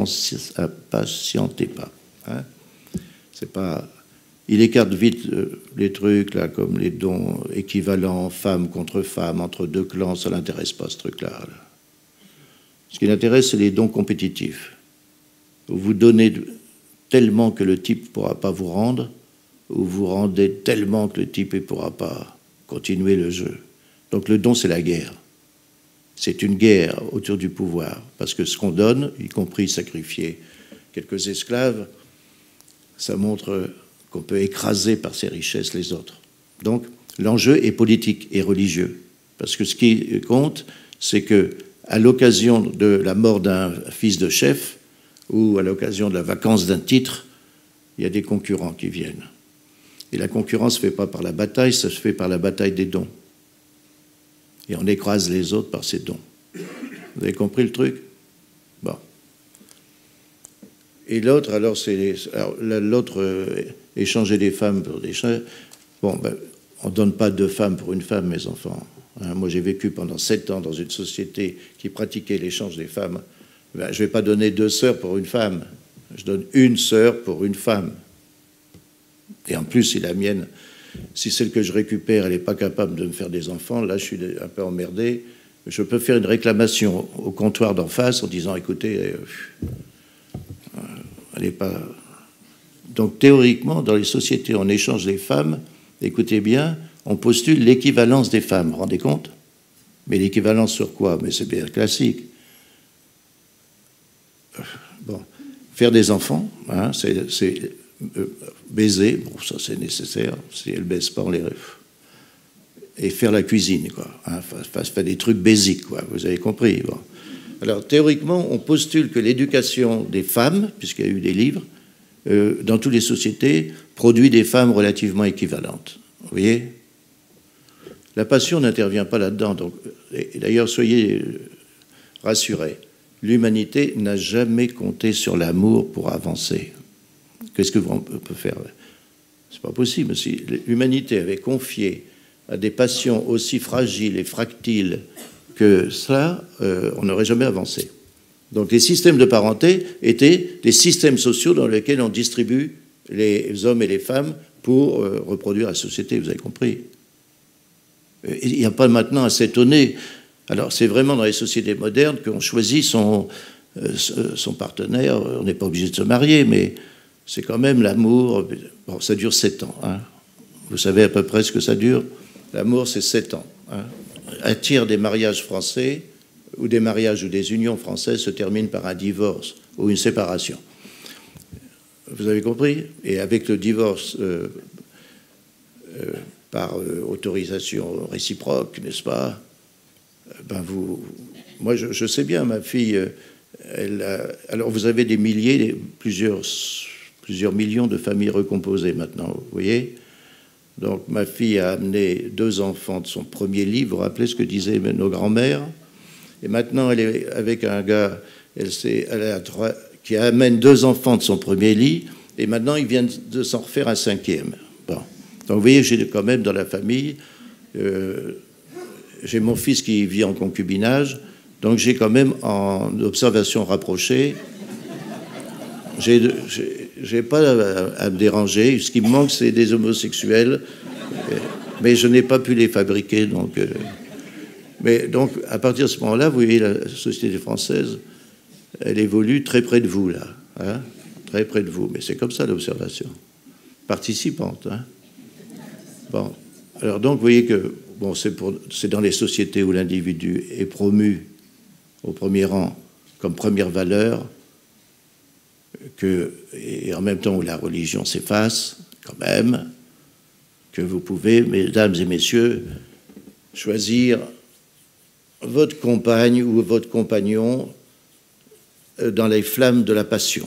pas. Hein, c'est pas... Il écarte vite les trucs, là, comme les dons équivalents, femmes contre femmes, entre deux clans. Ça ne l'intéresse pas, ce truc-là. Là. Ce qui l'intéresse, c'est les dons compétitifs. Vous donnez tellement que le type ne pourra pas vous rendre, ou vous rendez tellement que le type ne pourra pas continuer le jeu. Donc le don, c'est la guerre. C'est une guerre autour du pouvoir. Parce que ce qu'on donne, y compris sacrifier quelques esclaves, ça montre qu'on peut écraser par ses richesses les autres. Donc l'enjeu est politique et religieux. Parce que ce qui compte, c'est que à l'occasion de la mort d'un fils de chef ou à l'occasion de la vacance d'un titre, il y a des concurrents qui viennent. Et la concurrence ne se fait pas par la bataille, ça se fait par la bataille des dons. Et on écrase les autres par ces dons. Vous avez compris le truc? Bon. Et l'autre, alors, c'est... L'autre, euh, échanger des femmes pour des chats. Bon, ben, on ne donne pas deux femmes pour une femme, mes enfants. Hein, moi, j'ai vécu pendant sept ans dans une société qui pratiquait l'échange des femmes. Ben, je ne vais pas donner deux sœurs pour une femme. Je donne une sœur pour une femme. Et en plus, si la mienne... Si celle que je récupère, elle n'est pas capable de me faire des enfants, là, je suis un peu emmerdé. Je peux faire une réclamation au comptoir d'en face en disant, écoutez, euh, elle n'est pas... Donc, théoriquement, dans les sociétés, on échange les femmes. Écoutez bien, on postule l'équivalence des femmes. Vous vous rendez compte? Mais l'équivalence sur quoi? Mais c'est bien classique. Bon, faire des enfants, hein, c'est... Euh, baiser, bon, ça c'est nécessaire, si elle baise pas, on les... Et faire la cuisine, quoi. Hein, faire des trucs basiques, quoi, vous avez compris. Bon. Alors, théoriquement, on postule que l'éducation des femmes, puisqu'il y a eu des livres, euh, dans toutes les sociétés, produit des femmes relativement équivalentes. Vous voyez? La passion n'intervient pas là-dedans. Donc, et d'ailleurs, soyez rassurés, l'humanité n'a jamais compté sur l'amour pour avancer. Qu'est-ce que on peut faire? C'est pas possible. Si l'humanité avait confié à des passions aussi fragiles et fractiles que ça, euh, on n'aurait jamais avancé. Donc les systèmes de parenté étaient des systèmes sociaux dans lesquels on distribue les hommes et les femmes pour euh, reproduire la société, vous avez compris. Il n'y a pas maintenant à s'étonner. Alors c'est vraiment dans les sociétés modernes qu'on choisit son, euh, son partenaire. On n'est pas obligé de se marier, mais c'est quand même l'amour. Bon, ça dure sept ans. Hein. Vous savez à peu près ce que ça dure? L'amour, c'est sept ans. Hein. Un tiers des mariages français, ou des mariages ou des unions françaises, se terminent par un divorce ou une séparation. Vous avez compris? Et avec le divorce euh, euh, par euh, autorisation réciproque, n'est-ce pas? Ben vous, moi, je, je sais bien, ma fille, elle a, alors vous avez des milliers, plusieurs, plusieurs millions de familles recomposées maintenant, vous voyez? Donc ma fille a amené deux enfants de son premier lit, vous vous rappelez ce que disaient nos grands-mères? Et maintenant, elle est avec un gars, elle, elle a trois, qui amène deux enfants de son premier lit, et maintenant, il vient de s'en refaire un cinquième. Bon. Donc, vous voyez, j'ai quand même dans la famille euh, j'ai mon fils qui vit en concubinage, donc j'ai quand même en observation rapprochée, j'ai pas à, à me déranger. Ce qui me manque, c'est des homosexuels, mais je n'ai pas pu les fabriquer. Donc, euh, mais donc, à partir de ce moment-là, vous voyez, la société française, elle évolue très près de vous, là. Hein, très près de vous. Mais c'est comme ça, l'observation. Participante. Hein. Bon. Alors donc, vous voyez que bon, c'est dans les sociétés où l'individu est promu au premier rang comme première valeur, que, et en même temps où la religion s'efface, quand même, que vous pouvez, mesdames et messieurs, choisir votre compagne ou votre compagnon dans les flammes de la passion.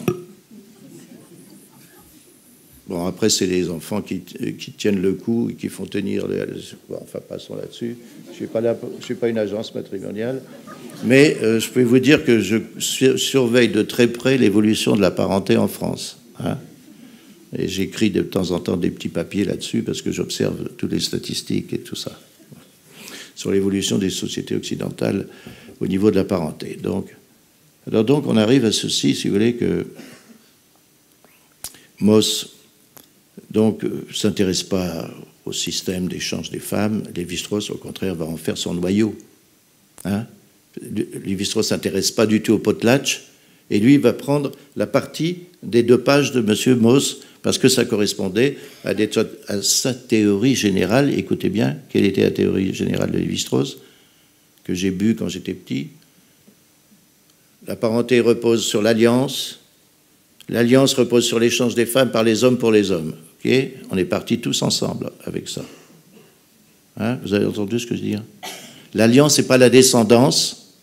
Bon, après, c'est les enfants qui, qui tiennent le coup et qui font tenir... Les, bon, enfin, passons là-dessus. Je ne suis pas une agence matrimoniale, mais euh, je peux vous dire que je surveille de très près l'évolution de la parenté en France. Hein, et j'écris de temps en temps des petits papiers là-dessus parce que j'observe toutes les statistiques et tout ça. Sur l'évolution des sociétés occidentales au niveau de la parenté. Donc, alors donc, on arrive à ceci, si vous voulez, que Mauss donc euh, s'intéresse pas au système d'échange des femmes. Lévi-Strauss, au contraire, va en faire son noyau. Hein, Lévi-Strauss s'intéresse pas du tout au potlatch, et lui va prendre la partie des deux pages de M. Mauss parce que ça correspondait à, des, à sa théorie générale. Écoutez bien, quelle était la théorie générale de Lévi-Strauss que j'ai bu quand j'étais petit? La parenté repose sur l'alliance. L'alliance repose sur l'échange des femmes par les hommes pour les hommes. Okay, on est partis tous ensemble avec ça. Hein, vous avez entendu ce que je dis? L'alliance, c'est pas la descendance.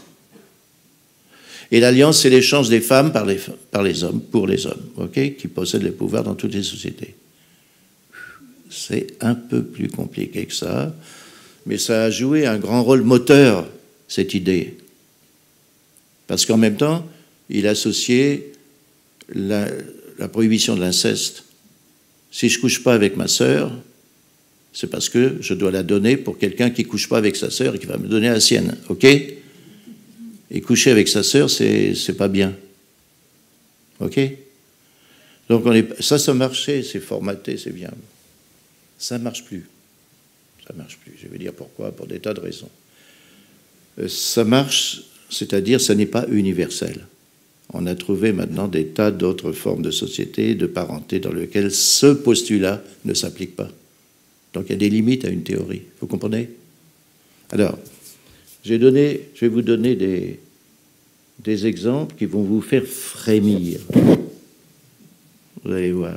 Et l'alliance, c'est l'échange des femmes par les, par les hommes, pour les hommes, okay, qui possèdent les pouvoirs dans toutes les sociétés. C'est un peu plus compliqué que ça, mais ça a joué un grand rôle moteur, cette idée. Parce qu'en même temps, il associait la, la prohibition de l'inceste. Si je ne couche pas avec ma sœur, c'est parce que je dois la donner pour quelqu'un qui ne couche pas avec sa sœur et qui va me donner la sienne. OK? Et coucher avec sa sœur, c'est c'est pas bien. OK? Donc, on est, ça, ça marchait, c'est formaté, c'est bien. Ça ne marche plus. Ça ne marche plus. Je vais dire pourquoi, pour des tas de raisons. Euh, ça marche, c'est-à-dire, ça n'est pas universel. On a trouvé maintenant des tas d'autres formes de société, de parenté, dans lesquelles ce postulat ne s'applique pas. Donc il y a des limites à une théorie. Vous comprenez? Alors, j'ai donné, je vais vous donner des, des exemples qui vont vous faire frémir. Vous allez voir.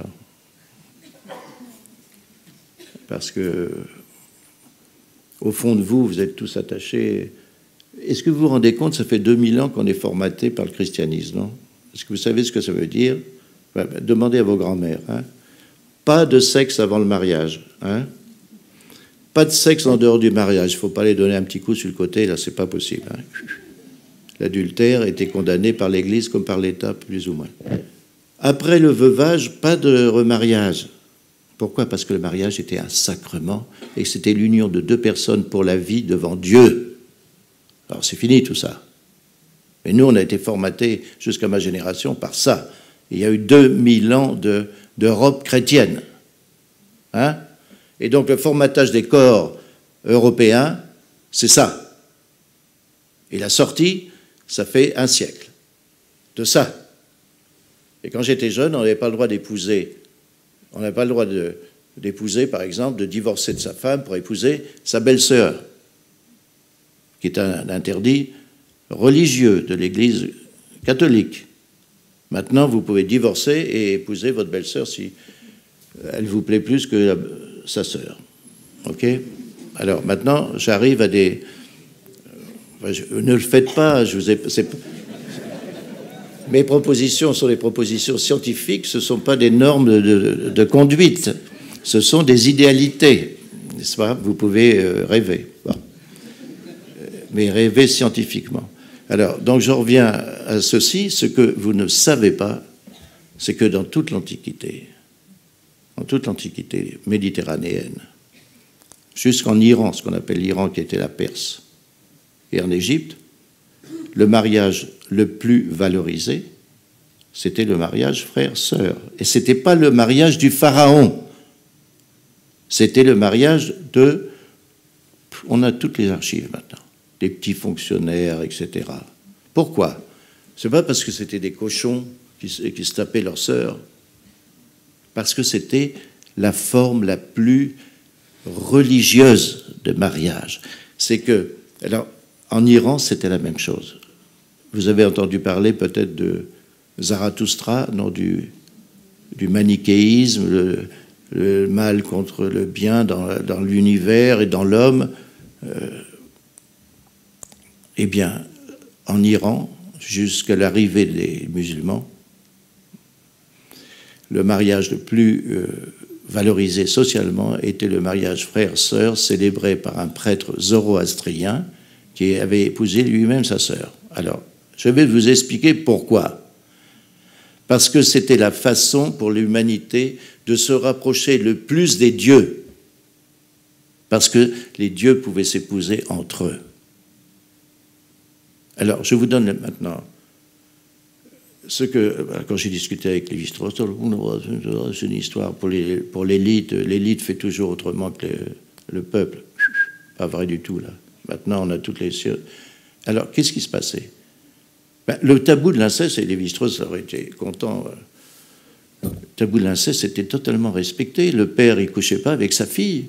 Parce que, au fond de vous, vous êtes tous attachés... Est-ce que vous vous rendez compte, ça fait deux mille ans qu'on est formaté par le christianisme, non? Est-ce que vous savez ce que ça veut dire? Ben, demandez à vos grands-mères. Hein? Pas de sexe avant le mariage. Hein? Pas de sexe en dehors du mariage. Il ne faut pas les donner un petit coup sur le côté, là, c'est pas possible. Hein? L'adultère était condamné par l'Église comme par l'État, plus ou moins. Après le veuvage, pas de remariage. Pourquoi? Parce que le mariage était un sacrement et que c'était l'union de deux personnes pour la vie devant Dieu. Alors c'est fini tout ça. Mais nous, on a été formatés jusqu'à ma génération par ça. Il y a eu deux mille ans de, d'Europe chrétienne. Hein? Et donc le formatage des corps européens, c'est ça. Et la sortie, ça fait un siècle de ça. Et quand j'étais jeune, on n'avait pas le droit d'épouser. On n'avait pas le droit de, d'épouser, par exemple, de divorcer de sa femme pour épouser sa belle-sœur, qui est un interdit religieux de l'Église catholique. Maintenant, vous pouvez divorcer et épouser votre belle-sœur si elle vous plaît plus que la, sa sœur. OK? Alors, maintenant, j'arrive à des... Enfin, je, ne le faites pas, je vous ai... C'est, mes propositions sont des propositions scientifiques, ce ne sont pas des normes de, de, de conduite, ce sont des idéalités, n'est-ce pas? Vous pouvez euh, rêver. Bon. Mais rêver scientifiquement. Alors, donc je reviens à ceci, ce que vous ne savez pas, c'est que dans toute l'Antiquité, dans toute l'Antiquité méditerranéenne, jusqu'en Iran, ce qu'on appelle l'Iran qui était la Perse, et en Égypte, le mariage le plus valorisé, c'était le mariage frère-sœur. Et ce n'était pas le mariage du pharaon, c'était le mariage de... On a toutes les archives maintenant, des petits fonctionnaires, et cetera. Pourquoi? C'est pas parce que c'était des cochons qui, qui se tapaient leurs sœurs, parce que c'était la forme la plus religieuse de mariage. C'est que, alors, en Iran, c'était la même chose. Vous avez entendu parler peut-être de Zarathustra, non, du, du manichéisme, le, le mal contre le bien dans, dans l'univers et dans l'homme. Euh, eh bien, en Iran, jusqu'à l'arrivée des musulmans, le mariage le plus euh, valorisé socialement était le mariage frère-sœur, célébré par un prêtre zoroastrien qui avait épousé lui-même sa sœur. Alors, je vais vous expliquer pourquoi. Parce que c'était la façon pour l'humanité de se rapprocher le plus des dieux. Parce que les dieux pouvaient s'épouser entre eux. Alors, je vous donne maintenant ce que, quand j'ai discuté avec Lévi-Strauss, c'est une histoire pour les, pour l'élite. L'élite fait toujours autrement que le, le peuple. Pas vrai du tout, là. Maintenant, on a toutes les... Alors, qu'est-ce qui se passait? Ben, le tabou de l'inceste, et Lévi-Strauss aurait été content. Le tabou de l'inceste était totalement respecté. Le père, il ne couchait pas avec sa fille.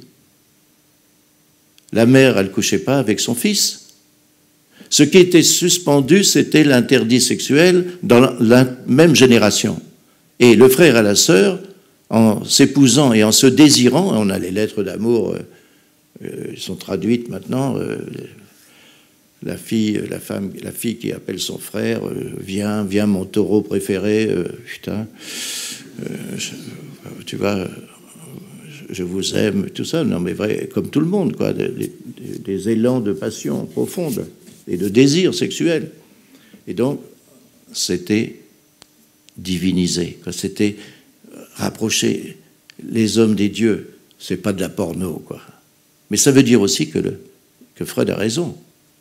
La mère, elle ne couchait pas avec son fils. Ce qui était suspendu, c'était l'interdit sexuel dans la même génération. Et le frère et la sœur, en s'épousant et en se désirant, on a les lettres d'amour, euh, sont traduites maintenant, euh, la fille, la femme, la fille qui appelle son frère, euh, viens, viens mon taureau préféré, euh, putain, euh, je, tu vois, je, je vous aime, tout ça, non mais vrai, comme tout le monde, quoi, des, des, des élans de passion profonde et de désir sexuel. Et donc, c'était divinisé, c'était rapprocher les hommes des dieux. C'est pas de la porno, quoi. Mais ça veut dire aussi que, le, que Freud a raison.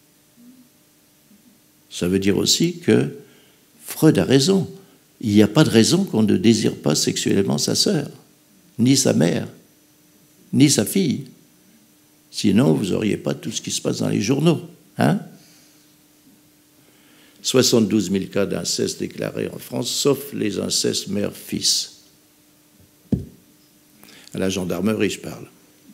Ça veut dire aussi que Freud a raison. Il n'y a pas de raison qu'on ne désire pas sexuellement sa sœur, ni sa mère, ni sa fille. Sinon, vous n'auriez pas tout ce qui se passe dans les journaux, hein? soixante-douze mille cas d'inceste déclarés en France, sauf les incestes mère-fils. À la gendarmerie, je parle.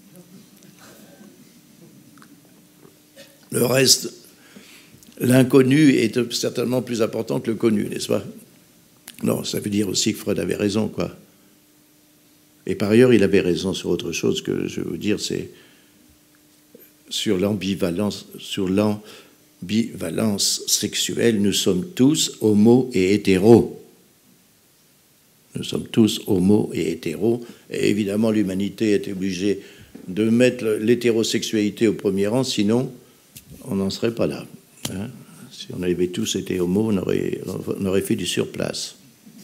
Le reste, l'inconnu est certainement plus important que le connu, n'est-ce pas? Non, ça veut dire aussi que Freud avait raison, quoi. Et par ailleurs, il avait raison sur autre chose que je veux vous dire, c'est sur l'ambivalence, sur l'ambivalence bivalence sexuelle, nous sommes tous homo et hétéros. Nous sommes tous homo et hétéros. Et évidemment, l'humanité est obligée de mettre l'hétérosexualité au premier rang, sinon on n'en serait pas là. Hein? Si on avait tous été homo, on aurait, on aurait fait du surplace.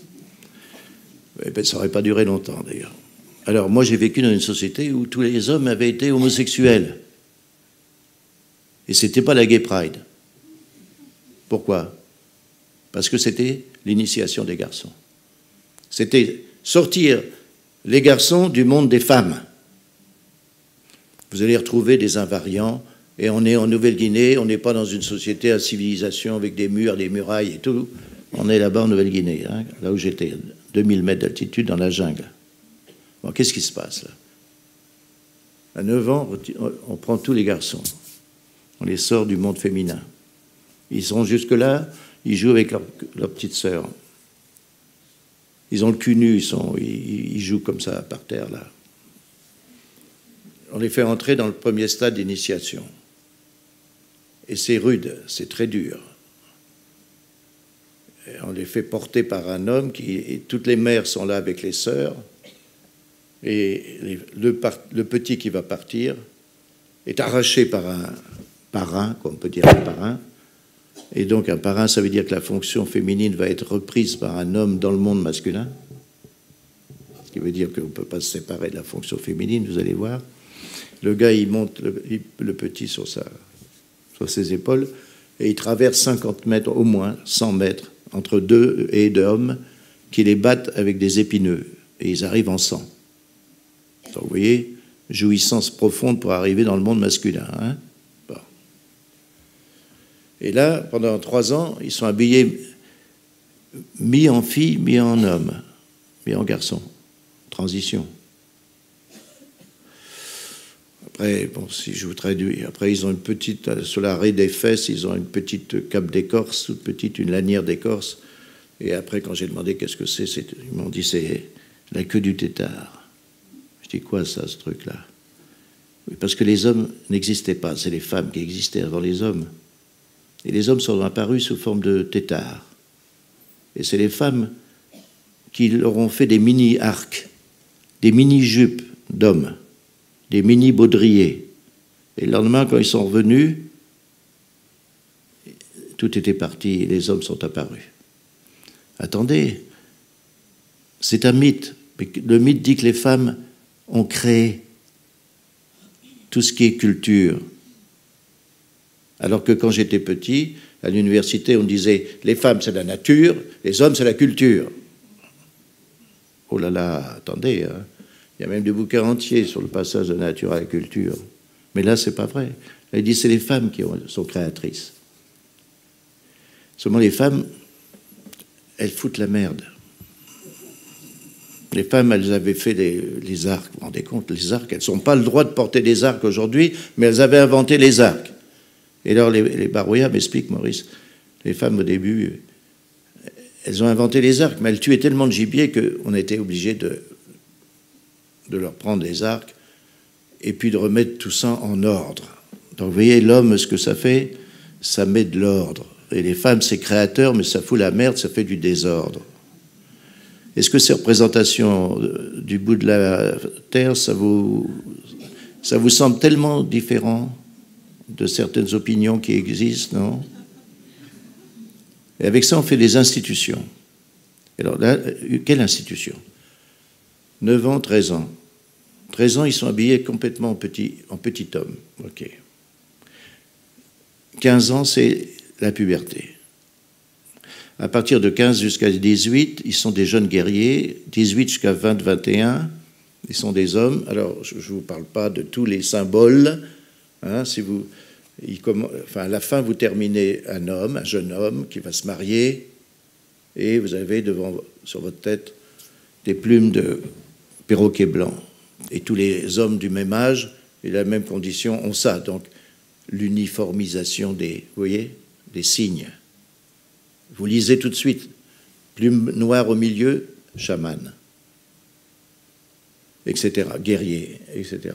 Et ben, ça n'aurait pas duré longtemps, d'ailleurs. Alors, moi, j'ai vécu dans une société où tous les hommes avaient été homosexuels. Et c'était pas la Gay Pride. Pourquoi? Parce que c'était l'initiation des garçons. C'était sortir les garçons du monde des femmes. Vous allez retrouver des invariants, et on est en Nouvelle-Guinée, on n'est pas dans une société à civilisation avec des murs, des murailles et tout. On est là-bas en Nouvelle-Guinée, hein, là où j'étais, deux mille mètres d'altitude dans la jungle. Bon, qu'est-ce qui se passe là? À neuf ans, on prend tous les garçons. On les sort du monde féminin. Ils sont jusque-là, ils jouent avec leur, leur petite sœur. Ils ont le cul nu, ils, sont, ils, ils jouent comme ça par terre, là. On les fait entrer dans le premier stade d'initiation. Et c'est rude, c'est très dur. Et on les fait porter par un homme qui... Et toutes les mères sont là avec les sœurs. Et les, le, par, le petit qui va partir est arraché par un parrain, qu'on peut dire un parrain. Et donc un parrain, ça veut dire que la fonction féminine va être reprise par un homme dans le monde masculin. Ce qui veut dire qu'on ne peut pas se séparer de la fonction féminine, vous allez voir. Le gars, il monte le, le petit sur, sa, sur ses épaules et il traverse cinquante mètres, au moins cent mètres, entre deux haies d'hommes qui les battent avec des épineux. Et ils arrivent en sang. Donc, vous voyez, jouissance profonde pour arriver dans le monde masculin. Hein, bon. Et là, pendant trois ans, ils sont habillés mi en fille, mi en homme, mi en garçon. Transition. Après, bon, si je vous traduis, après, ils ont une petite, sur l'arrêt des fesses, ils ont une petite cape d'écorce, toute petite, une lanière d'écorce. Et après, quand j'ai demandé qu'est-ce que c'est, ils m'ont dit c'est la queue du tétard. Je dis quoi ça, ce truc-là? Oui, parce que les hommes n'existaient pas, c'est les femmes qui existaient avant les hommes. Et les hommes sont apparus sous forme de tétard. Et c'est les femmes qui leur ont fait des mini-arcs, des mini-jupes d'hommes, des mini-baudriers. Et le lendemain, quand ils sont revenus, tout était parti et les hommes sont apparus. Attendez, c'est un mythe. Le mythe dit que les femmes ont créé tout ce qui est culture. Alors que quand j'étais petit, à l'université, on disait les femmes c'est la nature, les hommes c'est la culture. Oh là là, attendez, hein. Il y a même des bouquins entiers sur le passage de la nature à la culture. Mais là, c'est pas vrai. Elle dit c'est les femmes qui sont créatrices. Seulement les femmes, elles foutent la merde. Les femmes, elles avaient fait les, les arcs, vous vous rendez compte, les arcs, elles n'ont pas le droit de porter des arcs aujourd'hui, mais elles avaient inventé les arcs. Et alors les, les barouillards m'expliquent, Maurice, les femmes au début, elles ont inventé les arcs, mais elles tuaient tellement de gibier qu'on était obligé de, de leur prendre les arcs et puis de remettre tout ça en ordre. Donc vous voyez, l'homme, ce que ça fait, ça met de l'ordre. Et les femmes, c'est créateur, mais ça fout la merde, ça fait du désordre. Est-ce que ces représentations du bout de la Terre, ça vous, ça vous semble tellement différent de certaines opinions qui existent, non? Et avec ça, on fait des institutions. Alors là, quelle institution? neuf ans, treize ans. treize ans, ils sont habillés complètement en petit, en petit homme. OK. quinze ans, c'est la puberté. À partir de quinze jusqu'à dix-huit, ils sont des jeunes guerriers. dix-huit jusqu'à vingt, vingt et un, ils sont des hommes. Alors, je ne vous parle pas de tous les symboles. Hein, si vous, il, enfin, à la fin, vous terminez un homme, un jeune homme qui va se marier, et vous avez devant, sur votre tête des plumes de perroquet blanc. Et tous les hommes du même âge et de la même condition ont ça. Donc, l'uniformisation des, vous voyez, des signes. Vous lisez tout de suite, plume noire au milieu, chaman, et cetera, guerrier, et cetera.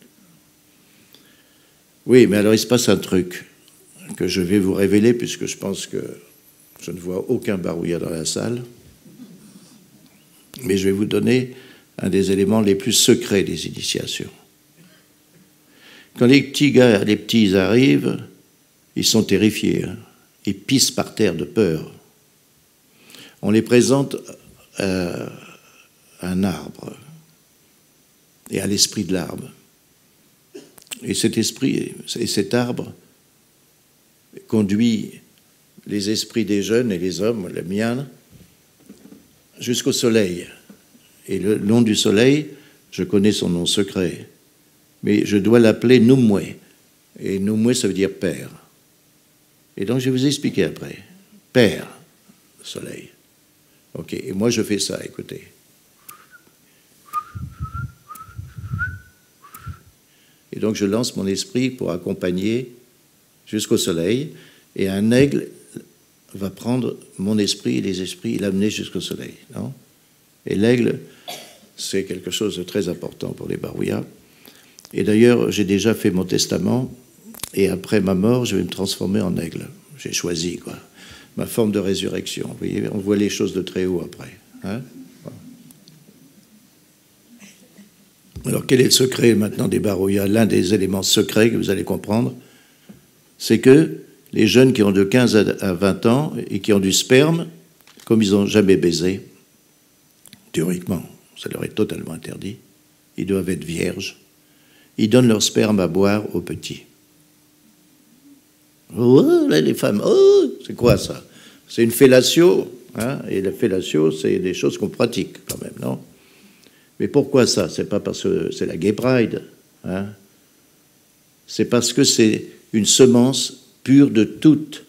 Oui, mais alors il se passe un truc que je vais vous révéler, puisque je pense que je ne vois aucun barouillard dans la salle, mais je vais vous donner un des éléments les plus secrets des initiations. Quand les petits gars, les petits arrivent, ils sont terrifiés, hein. Ils pissent par terre de peur. On les présente à un arbre et à l'esprit de l'arbre. Et cet esprit, et cet arbre conduit les esprits des jeunes et les hommes, le mien, jusqu'au soleil. Et le nom du soleil, je connais son nom secret, mais je dois l'appeler Numwe. Et Numwe, ça veut dire père. Et donc, je vais vous expliquer après. Père, soleil. OK, et moi, je fais ça, écoutez. Et donc, je lance mon esprit pour accompagner jusqu'au soleil, et un aigle va prendre mon esprit et les esprits et l'amener jusqu'au soleil. Non? Et l'aigle, c'est quelque chose de très important pour les barouillards. Et d'ailleurs, j'ai déjà fait mon testament, et après ma mort, je vais me transformer en aigle. J'ai choisi, quoi, ma forme de résurrection. Vous voyez, on voit les choses de très haut après. Hein? Alors, quel est le secret maintenant des barouillards? L'un des éléments secrets que vous allez comprendre, c'est que les jeunes qui ont de quinze à vingt ans et qui ont du sperme, comme ils n'ont jamais baisé, théoriquement, ça leur est totalement interdit, ils doivent être vierges. ils donnent leur sperme à boire aux petits. Oh, là, les femmes, oh, c'est quoi ça? C'est une fellatio, hein, et la fellatio, c'est des choses qu'on pratique quand même, non? Mais pourquoi ça? C'est pas parce que c'est la Gay Pride, hein? C'est parce que c'est une semence pure de toute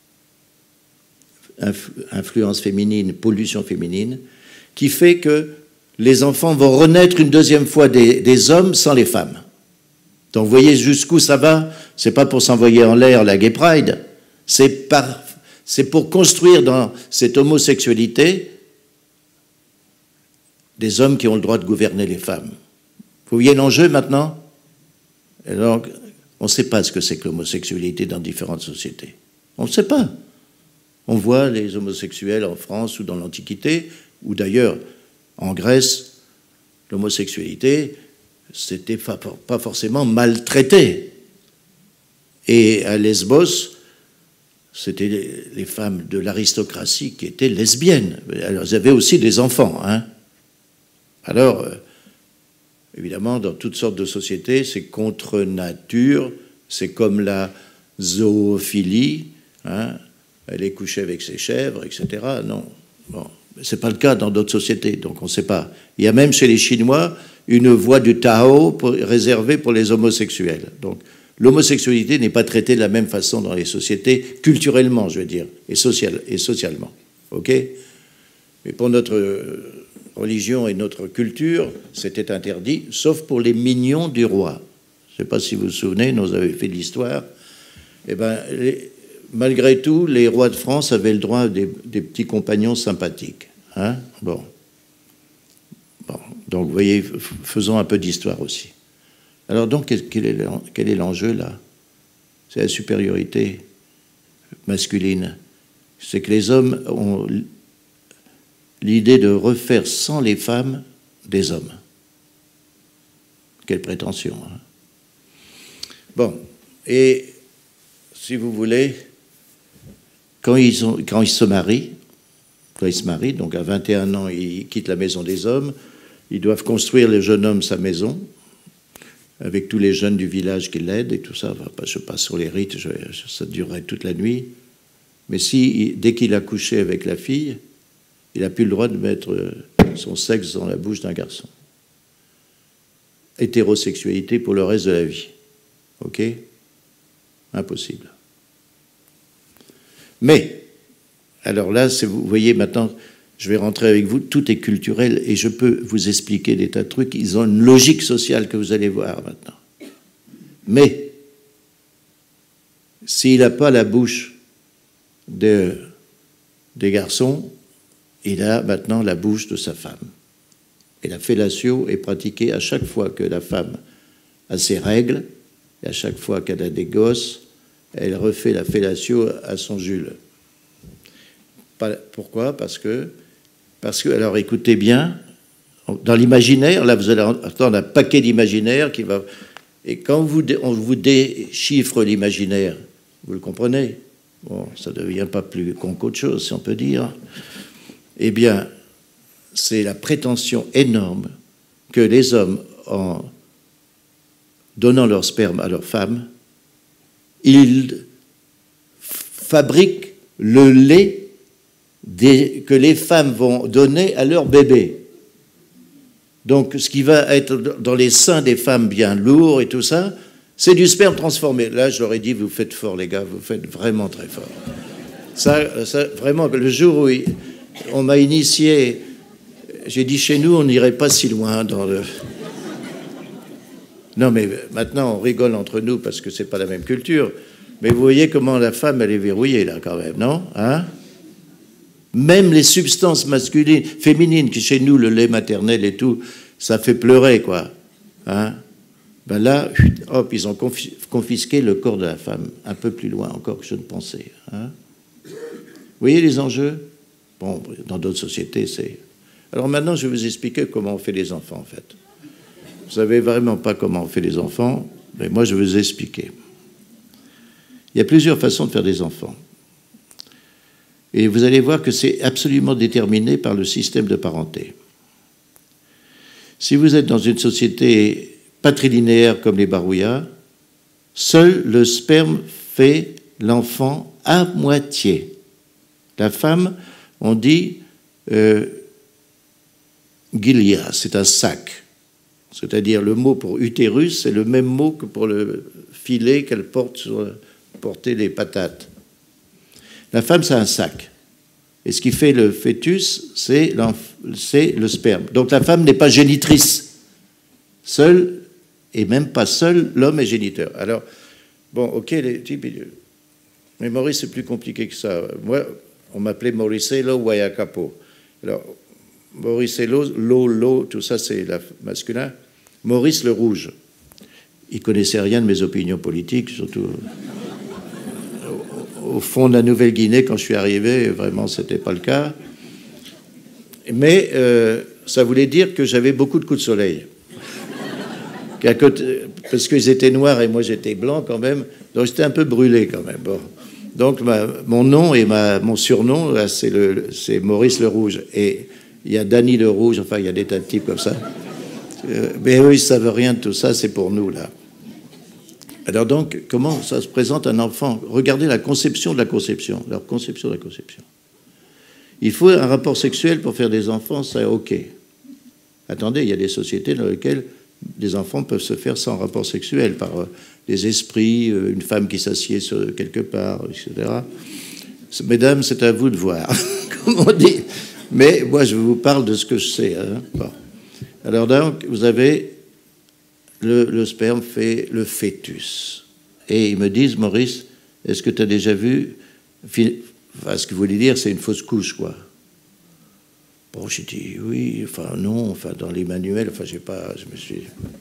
influence féminine, pollution féminine, qui fait que les enfants vont renaître une deuxième fois des, des hommes sans les femmes. Donc vous voyez jusqu'où ça va? C'est pas pour s'envoyer en l'air la Gay Pride, c'est par, c'est pour construire dans cette homosexualité des hommes qui ont le droit de gouverner les femmes. Vous voyez l'enjeu maintenant? Et donc, on ne sait pas ce que c'est que l'homosexualité dans différentes sociétés. On ne sait pas. On voit les homosexuels en France ou dans l'Antiquité, ou d'ailleurs en Grèce, l'homosexualité, c'était pas forcément maltraité. Et à Lesbos, c'était les femmes de l'aristocratie qui étaient lesbiennes. Alors, elles avaient aussi des enfants, hein. Alors, euh, évidemment, dans toutes sortes de sociétés, c'est contre nature, c'est comme la zoophilie, hein, elle est couchée avec ses chèvres, et cetera. Non, bon, c'est pas le cas dans d'autres sociétés, donc on ne sait pas. Il y a même chez les Chinois une voie du Tao pour, réservée pour les homosexuels. Donc, l'homosexualité n'est pas traitée de la même façon dans les sociétés, culturellement, je veux dire, et, social, et socialement. OK? Mais pour notre religion et notre culture, c'était interdit, sauf pour les mignons du roi. Je ne sais pas si vous vous souvenez, nous avons fait l'histoire. Eh ben, les, malgré tout, les rois de France avaient le droit à des, des petits compagnons sympathiques. Hein? Bon. Bon. Donc, vous voyez, faisons un peu d'histoire aussi. Alors donc, quel est l'enjeu là? C'est la supériorité masculine. C'est que les hommes ont l'idée de refaire sans les femmes des hommes. Quelle prétention, hein? Bon, et si vous voulez, quand ils, ont, quand ils se marient, quand ils se marient, donc à vingt et un ans, ils quittent la maison des hommes, ils doivent construire, le jeune homme, sa maison, avec tous les jeunes du village qui l'aident et tout ça. Enfin, je passe sur les rites, je, ça durerait toute la nuit. Mais si, dès qu'il a couché avec la fille, il n'a plus le droit de mettre son sexe dans la bouche d'un garçon. Hétérosexualité pour le reste de la vie. OK? Impossible. Mais, alors là, vous voyez maintenant, je vais rentrer avec vous, tout est culturel et je peux vous expliquer des tas de trucs. Ils ont une logique sociale que vous allez voir maintenant. Mais, s'il n'a pas la bouche de, des garçons, il a maintenant la bouche de sa femme. Et la fellatio est pratiquée à chaque fois que la femme a ses règles, et à chaque fois qu'elle a des gosses, elle refait la fellatio à son Jules. Pourquoi? Parce que, parce que, alors écoutez bien, dans l'imaginaire, là vous allez entendre un paquet d'imaginaire qui va... Et quand vous, on vous déchiffre l'imaginaire, vous le comprenez? Bon, ça ne devient pas plus con qu'autre chose, si on peut dire. Eh bien, c'est la prétention énorme que les hommes, en donnant leur sperme à leurs femmes, ils fabriquent le lait des, que les femmes vont donner à leurs bébés. Donc, ce qui va être dans les seins des femmes bien lourd et tout ça, c'est du sperme transformé. Là, je leur ai dit, vous faites fort, les gars, vous faites vraiment très fort. Ça, ça vraiment, le jour où il, on m'a initié, j'ai dit, chez nous, on n'irait pas si loin dans le... Non, mais maintenant, on rigole entre nous parce que c'est pas la même culture. Mais vous voyez comment la femme, elle est verrouillée, là, quand même, non? Hein? Même les substances masculines, féminines, qui chez nous, le lait maternel et tout, ça fait pleurer, quoi. Hein? Ben là, hop, ils ont confisqué le corps de la femme, un peu plus loin encore que je ne pensais. Hein? Vous voyez les enjeux? Bon, dans d'autres sociétés, c'est... Alors maintenant, je vais vous expliquer comment on fait les enfants, en fait. Vous ne savez vraiment pas comment on fait les enfants, mais moi, je vais vous expliquer. Il y a plusieurs façons de faire des enfants. Et vous allez voir que c'est absolument déterminé par le système de parenté. Si vous êtes dans une société patrilinéaire comme les barouillas, seul le sperme fait l'enfant à moitié. La femme, on dit euh, gilia, c'est un sac. C'est-à-dire le mot pour utérus, c'est le même mot que pour le filet qu'elle porte sur porter les patates. La femme, c'est un sac. Et ce qui fait le fœtus, c'est le sperme. Donc la femme n'est pas génitrice. Seule, et même pas seul, l'homme est géniteur. Alors, bon, ok, les types, mais Maurice, c'est plus compliqué que ça. Moi, on m'appelait Mauricello Guayacapo. Alors, Mauricello, Lolo, tout ça, c'est masculin. Maurice le Rouge. Il connaissait rien de mes opinions politiques, surtout au fond de la Nouvelle-Guinée, quand je suis arrivé, vraiment, c'était pas le cas. Mais euh, ça voulait dire que j'avais beaucoup de coups de soleil. Qu'à côté, parce qu'ils étaient noirs et moi j'étais blanc quand même, donc j'étais un peu brûlé quand même. Bon. Donc ma, mon nom et ma, mon surnom, c'est Maurice le Rouge. Et il y a Danny le Rouge, enfin il y a des tas de types comme ça. Euh, mais eux, ils ne savent rien de tout ça, c'est pour nous, là. Alors donc, comment ça se présente un enfant? Regardez la conception de la conception, leur conception de la conception. Il faut un rapport sexuel pour faire des enfants, c'est OK. Attendez, il y a des sociétés dans lesquelles des enfants peuvent se faire sans rapport sexuel, par euh, des esprits, euh, une femme qui s'assied sur quelque part, et cetera. Mesdames, c'est à vous de voir, comme on dit. Mais moi, je vous parle de ce que je sais. Hein. Bon. Alors donc, vous avez le, le sperme fait le fœtus. Et ils me disent, Maurice, est-ce que tu as déjà vu... Enfin, ce que vous voulez dire, c'est une fausse couche, quoi. Bon, j'ai dit oui, enfin non, enfin dans les manuels, enfin j'ai pas, je me suis...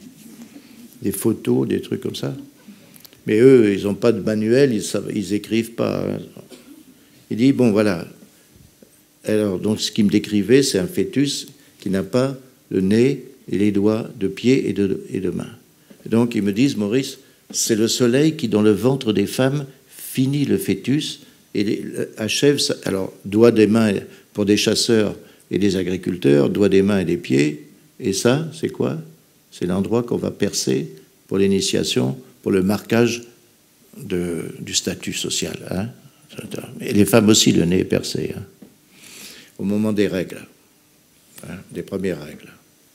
Des photos, des trucs comme ça. Mais eux, ils n'ont pas de manuel, ils savent, ils écrivent pas. Il dit, bon voilà. Alors, donc ce qu'il me décrivait, c'est un fœtus qui n'a pas le nez et les doigts de pied et de, et de main. Et donc ils me disent, Maurice, c'est le soleil qui, dans le ventre des femmes, finit le fœtus et les, achève... Alors, doigts des mains pour des chasseurs et des agriculteurs, doigts des mains et des pieds. Et ça, c'est quoi? C'est l'endroit qu'on va percer pour l'initiation, pour le marquage de, du statut social. Hein. Et les femmes aussi, le nez est percé. Hein. Au moment des règles, hein, des premières règles.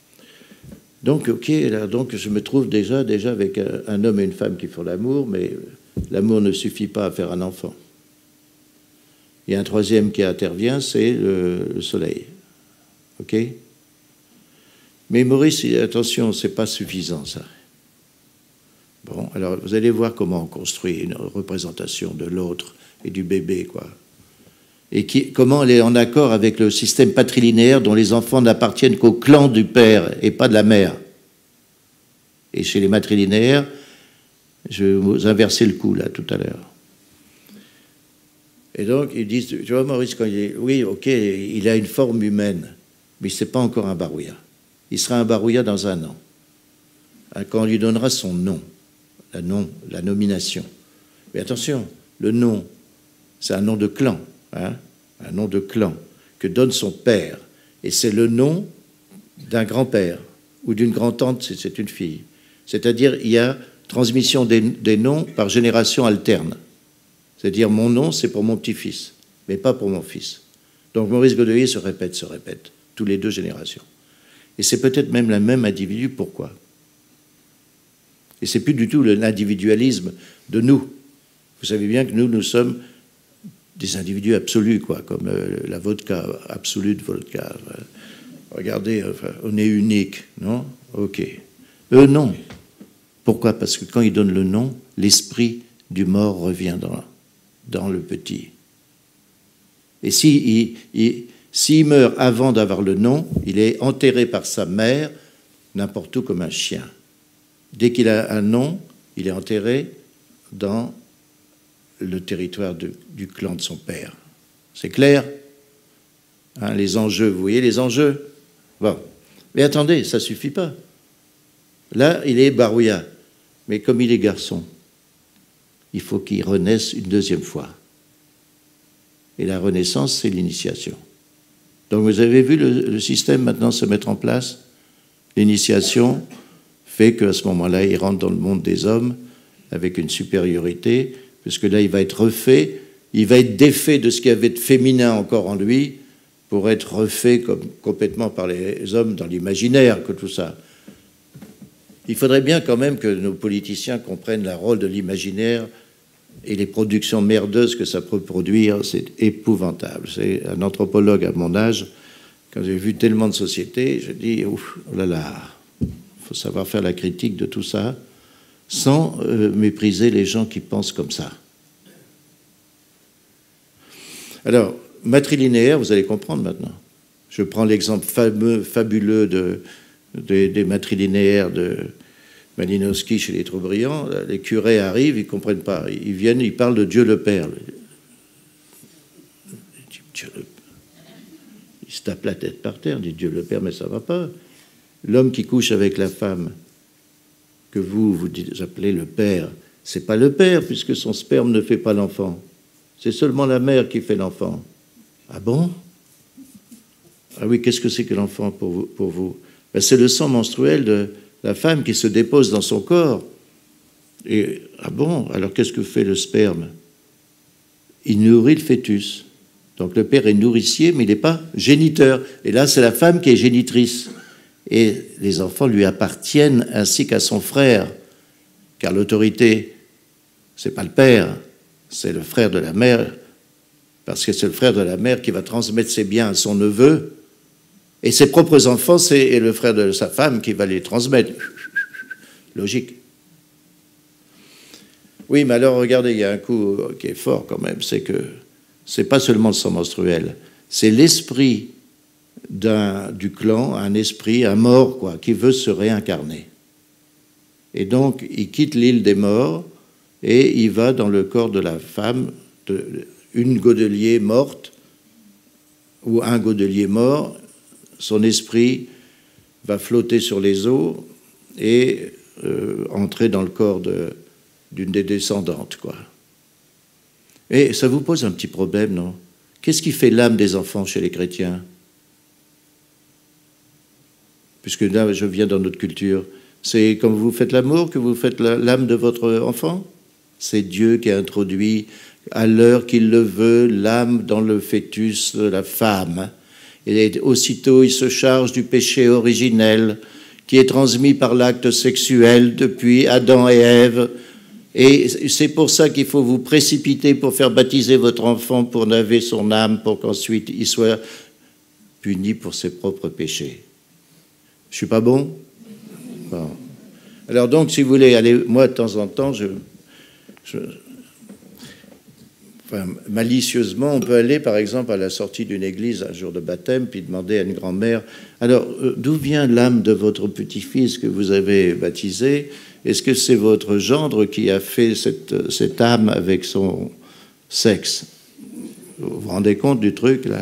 Donc, ok, là, donc je me trouve déjà, déjà avec un, un homme et une femme qui font l'amour, mais l'amour ne suffit pas à faire un enfant. Il y a un troisième qui intervient, c'est le, le soleil. OK? Mais Maurice, attention, c'est pas suffisant, ça. Bon, alors vous allez voir comment on construit une représentation de l'autre et du bébé, quoi. Et qui, comment elle est en accord avec le système patrilinéaire dont les enfants n'appartiennent qu'au clan du père et pas de la mère. Et chez les matrilinéaires, je vais vous inverser le coup, là, tout à l'heure. Et donc, ils disent, tu vois, Maurice, quand il est... Oui, ok, il a une forme humaine, mais ce n'est pas encore un barouillat. Il sera un barouillat dans un an, quand on lui donnera son nom, la, nom, la nomination. Mais attention, le nom, c'est un nom de clan, hein, un nom de clan que donne son père. Et c'est le nom d'un grand-père ou d'une grand-tante si c'est une fille. C'est-à-dire, il y a transmission des, des noms par génération alterne. C'est-à-dire, mon nom, c'est pour mon petit-fils, mais pas pour mon fils. Donc, Maurice Godelier se répète, se répète, tous les deux générations. Et c'est peut-être même le même individu. Pourquoi? Et c'est plus du tout l'individualisme de nous. Vous savez bien que nous, nous sommes des individus absolus, quoi, comme euh, la vodka, absolue vodka. Regardez, enfin, on est unique, non? Ok. Eux, non. Pourquoi? Parce que quand ils donnent le nom, l'esprit du mort revient dans, dans le petit. Et s'il si il, il, s'il meurt avant d'avoir le nom, il est enterré par sa mère n'importe où comme un chien. Dès qu'il a un nom, il est enterré dans le territoire de, du clan de son père. C'est clair, hein, les enjeux, vous voyez les enjeux? Bon. Mais attendez, ça ne suffit pas. Là, il est barouillat. Mais comme il est garçon, il faut qu'il renaisse une deuxième fois. Et la renaissance, c'est l'initiation. Donc vous avez vu le, le système maintenant se mettre en place? L'initiation, fait qu'à ce moment-là, il rentre dans le monde des hommes avec une supériorité, parce que là, il va être refait, il va être défait de ce qu'il y avait de féminin encore en lui, pour être refait comme, complètement par les hommes dans l'imaginaire, que tout ça. Il faudrait bien quand même que nos politiciens comprennent le rôle de l'imaginaire et les productions merdeuses que ça peut produire. C'est épouvantable. C'est un anthropologue à mon âge, quand j'ai vu tellement de sociétés, je dis, ouf, oh là là, il faut savoir faire la critique de tout ça, sans euh, mépriser les gens qui pensent comme ça. Alors, matrilinéaire, vous allez comprendre maintenant. Je prends l'exemple fameux, fabuleux de, de, des matrilinéaires de Malinowski chez les Trobriand. Les curés arrivent, ils ne comprennent pas. Ils viennent, ils parlent de Dieu le Père. Dieu le Père. Ils se tapent la tête par terre, disent Dieu le Père, mais ça ne va pas. L'homme qui couche avec la femme, que vous, vous appelez le Père, c'est pas le Père, puisque son sperme ne fait pas l'enfant. C'est seulement la mère qui fait l'enfant. Ah bon? Ah oui, qu'est-ce que c'est que l'enfant pour vous, pour vous? Ben, c'est le sang menstruel de la femme qui se dépose dans son corps. Et, ah bon? Alors qu'est-ce que fait le sperme? Il nourrit le fœtus. Donc le père est nourricier, mais il n'est pas géniteur. Et là, c'est la femme qui est génitrice. Et les enfants lui appartiennent ainsi qu'à son frère. Car l'autorité, c'est pas le père, c'est le frère de la mère, parce que c'est le frère de la mère qui va transmettre ses biens à son neveu, et ses propres enfants, c'est le frère de sa femme qui va les transmettre. Logique. Oui, mais alors, regardez, il y a un coup qui est fort quand même, c'est que c'est pas seulement le sang menstruel, c'est l'esprit d'un, du clan, un esprit, un mort, quoi, qui veut se réincarner. Et donc, il quitte l'île des morts, et il va dans le corps de la femme, de, une godelier morte, ou un godelier mort, son esprit va flotter sur les eaux et euh, entrer dans le corps de, d'une des descendantes, quoi. Et ça vous pose un petit problème, non? Qu'est-ce qui fait l'âme des enfants chez les chrétiens? Puisque là, je viens dans notre culture. C'est quand vous faites l'amour que vous faites l'âme de votre enfant? C'est Dieu qui a introduit, à l'heure qu'il le veut, l'âme dans le fœtus de la femme. Et aussitôt, il se charge du péché originel qui est transmis par l'acte sexuel depuis Adam et Ève. Et c'est pour ça qu'il faut vous précipiter pour faire baptiser votre enfant, pour laver son âme, pour qu'ensuite il soit puni pour ses propres péchés. Je suis pas bon? Bon. Alors donc, si vous voulez, allez, moi, de temps en temps, je... je Enfin, malicieusement, on peut aller, par exemple, à la sortie d'une église un jour de baptême, puis demander à une grand-mère, alors, euh, d'où vient l'âme de votre petit-fils que vous avez baptisé? Est-ce que c'est votre gendre qui a fait cette, cette âme avec son sexe? Vous vous rendez compte du truc, là?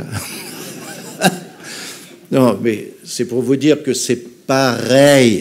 Non, mais c'est pour vous dire que c'est pareil.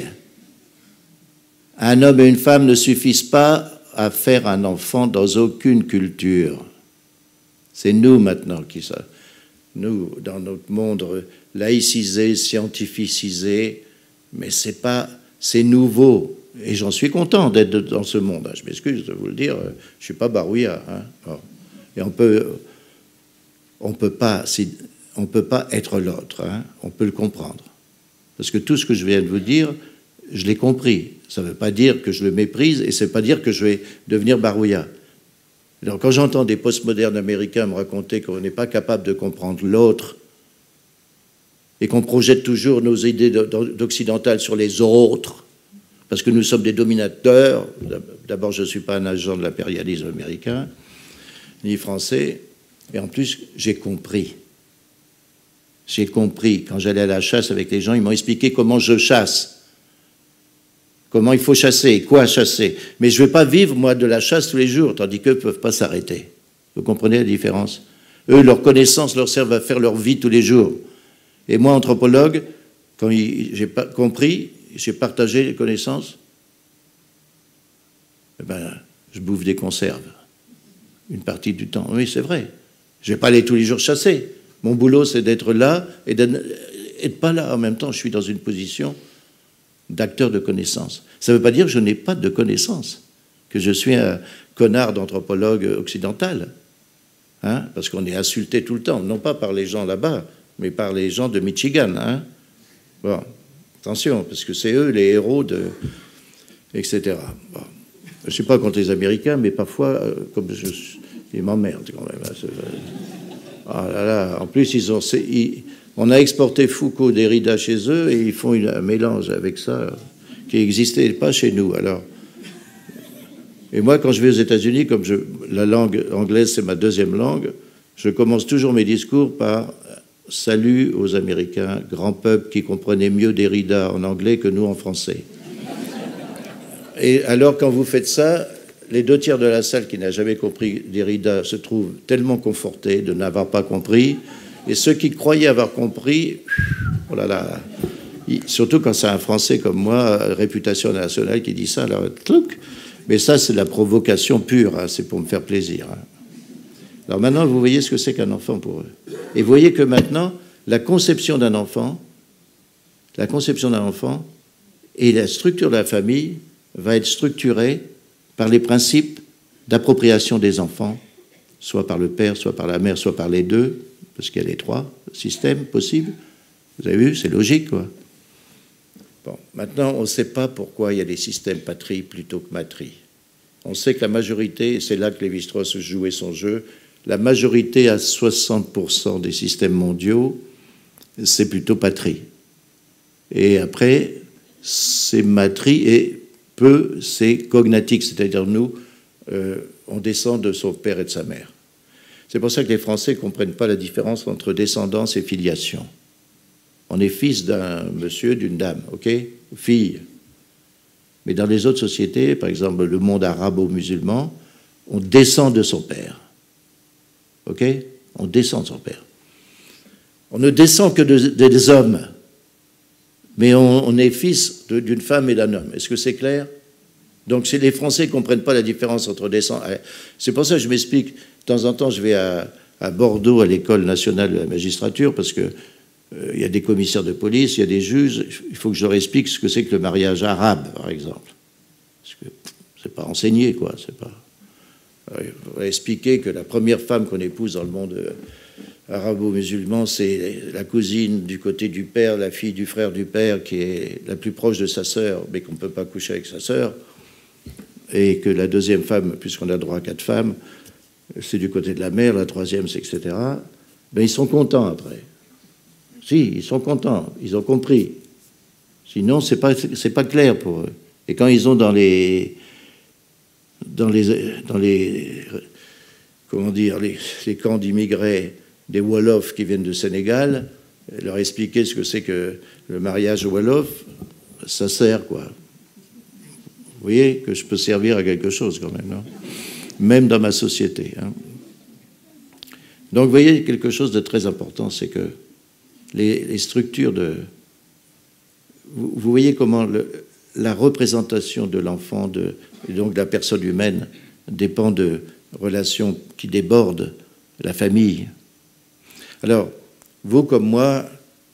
Un homme et une femme ne suffisent pas à faire un enfant dans aucune culture. C'est nous maintenant qui ça. Nous, dans notre monde laïcisé, scientificisé, mais c'est pas, c'est nouveau. Et j'en suis content d'être dans ce monde. Je m'excuse de vous le dire, je suis pas barouillard. Hein. Bon. Et on peut, on peut pas, on peut pas être l'autre. Hein. On peut le comprendre, parce que tout ce que je viens de vous dire, je l'ai compris. Ça ne veut pas dire que je le méprise, et c'est pas dire que je vais devenir barouillard. Alors, quand j'entends des postmodernes américains me raconter qu'on n'est pas capable de comprendre l'autre et qu'on projette toujours nos idées d'occidentales sur les autres, parce que nous sommes des dominateurs, d'abord je ne suis pas un agent de l'impérialisme américain, ni français, et en plus j'ai compris. J'ai compris, quand j'allais à la chasse avec les gens, ils m'ont expliqué comment je chasse. Comment il faut chasser, quoi chasser. Mais je ne vais pas vivre, moi, de la chasse tous les jours, tandis qu'eux ne peuvent pas s'arrêter. Vous comprenez la différence? Eux, leurs connaissances leur servent à faire leur vie tous les jours. Et moi, anthropologue, quand j'ai pas compris, j'ai partagé les connaissances, eh ben, je bouffe des conserves. Une partie du temps. Oui, c'est vrai. Je ne vais pas aller tous les jours chasser. Mon boulot, c'est d'être là et de ne pas là. En même temps, je suis dans une position d'acteur de connaissance. Ça ne veut pas dire que je n'ai pas de connaissances, que je suis un connard d'anthropologue occidental, hein, parce qu'on est insulté tout le temps, non pas par les gens là-bas, mais par les gens de Michigan. Hein. Bon, attention, parce que c'est eux les héros de... et cetera. Bon. Je ne suis pas contre les Américains, mais parfois, euh, comme je... ils m'emmerdent quand même. Hein, ah là là, en plus, ils ont... Ils... on a exporté Foucault, Derrida chez eux, et ils font une... un mélange avec ça qui n'existait pas chez nous. Alors... Et moi, quand je vais aux États-Unis, comme je... la langue anglaise, c'est ma deuxième langue, je commence toujours mes discours par « Salut aux Américains, grand peuple qui comprenait mieux Derrida en anglais que nous en français ». Et alors, quand vous faites ça, les deux tiers de la salle qui n'a jamais compris Derrida se trouvent tellement confortés de n'avoir pas compris, et ceux qui croyaient avoir compris, oh là là, surtout quand c'est un Français comme moi, réputation nationale, qui dit ça, alors, tlouc. Mais ça, c'est la provocation pure, hein, c'est pour me faire plaisir. Hein. Alors maintenant, vous voyez ce que c'est qu'un enfant pour eux. Et vous voyez que maintenant, la conception d'un enfant, la conception d'un enfant et la structure de la famille va être structurée par les principes d'appropriation des enfants, soit par le père, soit par la mère, soit par les deux, parce qu'il y a les trois systèmes possibles. Vous avez vu, c'est logique, quoi. Bon, maintenant, on ne sait pas pourquoi il y a des systèmes patrie plutôt que matrie. On sait que la majorité, et c'est là que Lévi-Strauss jouait son jeu, la majorité à soixante pour cent des systèmes mondiaux, c'est plutôt patrie. Et après, c'est matrie et peu, c'est cognatique, c'est-à-dire nous, euh, on descend de son père et de sa mère. C'est pour ça que les Français ne comprennent pas la différence entre descendance et filiation. On est fils d'un monsieur, d'une dame, ok? Fille. Mais dans les autres sociétés, par exemple le monde arabo-musulman, on descend de son père. Ok? On descend de son père. On ne descend que de, de, des hommes, mais on, on est fils d'une femme et d'un homme. Est-ce que c'est clair? Donc si les Français ne comprennent pas la différence entre descend... C'est pour ça que je m'explique. De temps en temps, je vais à, à Bordeaux, à l'École nationale de la magistrature, parce que euh, il y a des commissaires de police, il y a des juges. Il faut que je leur explique ce que c'est que le mariage arabe, par exemple. Parce que c'est pas enseigné, quoi. C'est pas... Alors, il faut expliquer que la première femme qu'on épouse dans le monde euh, arabo-musulman, c'est la cousine du côté du père, la fille du frère du père, qui est la plus proche de sa sœur, mais qu'on ne peut pas coucher avec sa sœur. Et que la deuxième femme, puisqu'on a droit à quatre femmes, c'est du côté de la mère, la troisième, c'est et cetera. Ben, ils sont contents après. Si, ils sont contents, ils ont compris. Sinon, c'est pas, c'est pas clair pour eux. Et quand ils ont dans les, dans les, dans les, comment dire, les, les camps d'immigrés, des Wolofs qui viennent du Sénégal, leur expliquer ce que c'est que le mariage Wolof, ça sert, quoi. Vous voyez que je peux servir à quelque chose quand même, non? Même dans ma société. Hein. Donc, vous voyez, quelque chose de très important, c'est que les, les structures de... Vous, vous voyez comment le, la représentation de l'enfant, de, et donc de la personne humaine, dépend de relations qui débordent la famille. Alors, vous comme moi,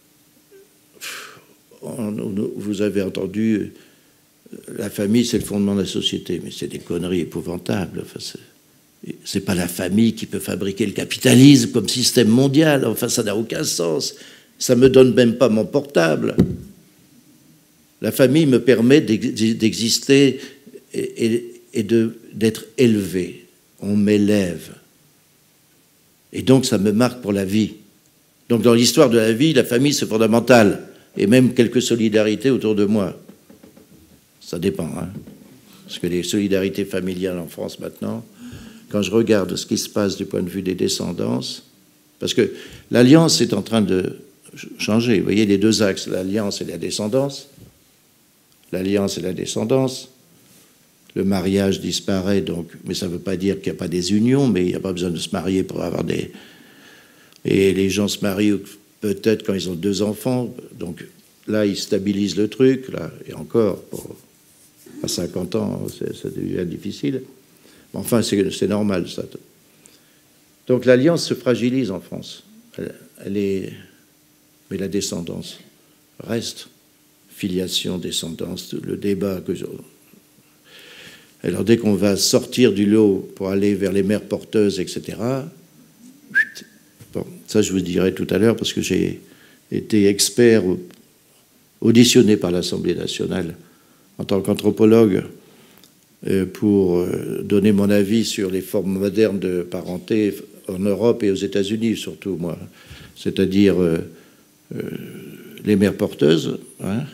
on, on, vous avez entendu... La famille, c'est le fondement de la société, mais c'est des conneries épouvantables. Enfin, c'est pas la famille qui peut fabriquer le capitalisme comme système mondial. Enfin, ça n'a aucun sens. Ça me donne même pas mon portable. La famille me permet d'exister et, et, et de, d'être élevé. On m'élève. Et donc, ça me marque pour la vie. Donc, dans l'histoire de la vie, la famille, c'est fondamental. Et même quelques solidarités autour de moi. Ça dépend, hein. Parce que les solidarités familiales en France maintenant, quand je regarde ce qui se passe du point de vue des descendances, parce que l'alliance est en train de changer. Vous voyez les deux axes, l'alliance et la descendance. L'alliance et la descendance. Le mariage disparaît, donc, mais ça ne veut pas dire qu'il n'y a pas des unions, mais il n'y a pas besoin de se marier pour avoir des... Et les gens se marient peut-être quand ils ont deux enfants, donc là, ils stabilisent le truc, là, et encore, pour... à cinquante ans, ça devient difficile. Enfin, c'est normal, ça. Donc l'alliance se fragilise en France. Elle, elle est... Mais la descendance reste filiation, descendance, le débat que je... Alors dès qu'on va sortir du lot pour aller vers les mères porteuses, et cetera. Bon, ça je vous dirai tout à l'heure parce que j'ai été expert auditionné par l'Assemblée nationale en tant qu'anthropologue pour donner mon avis sur les formes modernes de parenté en Europe et aux États-Unis surtout, moi. C'est-à-dire euh, euh, les mères porteuses, hein,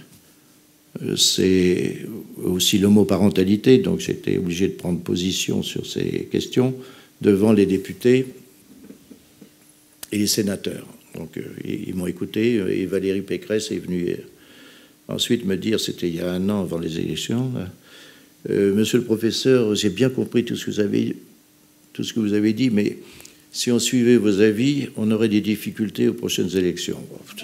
c'est aussi l'homoparentalité, donc j'étais obligé de prendre position sur ces questions devant les députés et les sénateurs. Donc euh, ils m'ont écouté et Valérie Pécresse est venue ensuite me dire, c'était il y a un an avant les élections, euh, Monsieur le professeur, j'ai bien compris tout ce que vous avez, tout ce que vous avez dit, mais si on suivait vos avis, on aurait des difficultés aux prochaines élections.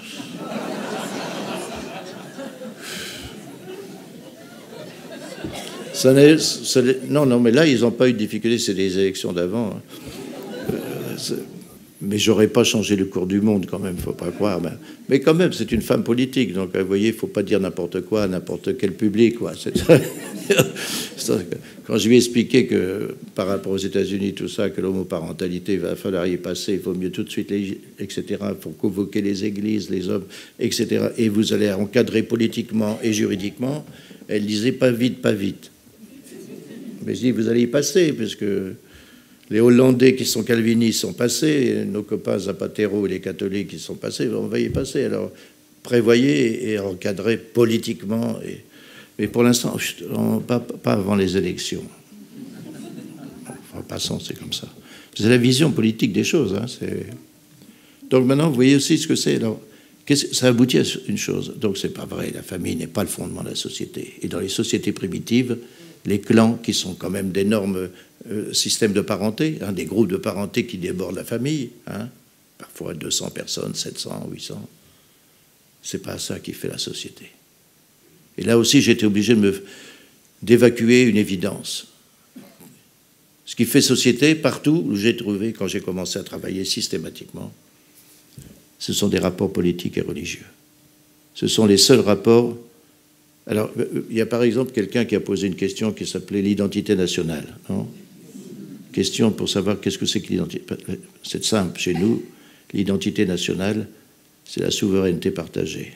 Ça n'est, ça n'est, non, non, mais là, ils n'ont pas eu de difficultés, c'est des élections d'avant. Hein. Euh, mais j'aurais pas changé le cours du monde, quand même, faut pas croire. Mais, mais quand même, c'est une femme politique, donc vous voyez, il faut pas dire n'importe quoi à n'importe quel public, quoi. C'est quand je lui ai expliqué que par rapport aux États-Unis, tout ça, que l'homoparentalité, il va falloir y passer, il faut mieux tout de suite, les, et cetera, il faut convoquer les églises, les hommes, et cetera. Et vous allez encadrer politiquement et juridiquement. Elle disait pas vite, pas vite. Mais je dis, vous allez y passer, puisque les Hollandais qui sont calvinistes sont passés, nos copains Zapatero et les catholiques qui sont passés, on va y passer. Alors, prévoyez et encadrez politiquement. Et, mais pour l'instant, pas, pas avant les élections. Enfin, passons, c'est comme ça. C'est la vision politique des choses. Hein, donc maintenant, vous voyez aussi ce que c'est. Alors, ça aboutit à une chose. Donc, c'est pas vrai. La famille n'est pas le fondement de la société. Et dans les sociétés primitives, les clans, qui sont quand même d'énormes euh, systèmes de parenté, hein, des groupes de parenté qui débordent la famille, hein, parfois deux cents personnes, sept cents, huit cents, c'est pas ça qui fait la société. Et là aussi, j'étais obligé de me, d'évacuer une évidence. Ce qui fait société, partout où j'ai trouvé, quand j'ai commencé à travailler systématiquement, ce sont des rapports politiques et religieux. Ce sont les seuls rapports. Alors, il y a par exemple quelqu'un qui a posé une question qui s'appelait l'identité nationale. Non ? Question pour savoir qu'est-ce que c'est que l'identité. C'est simple, chez nous, l'identité nationale, c'est la souveraineté partagée.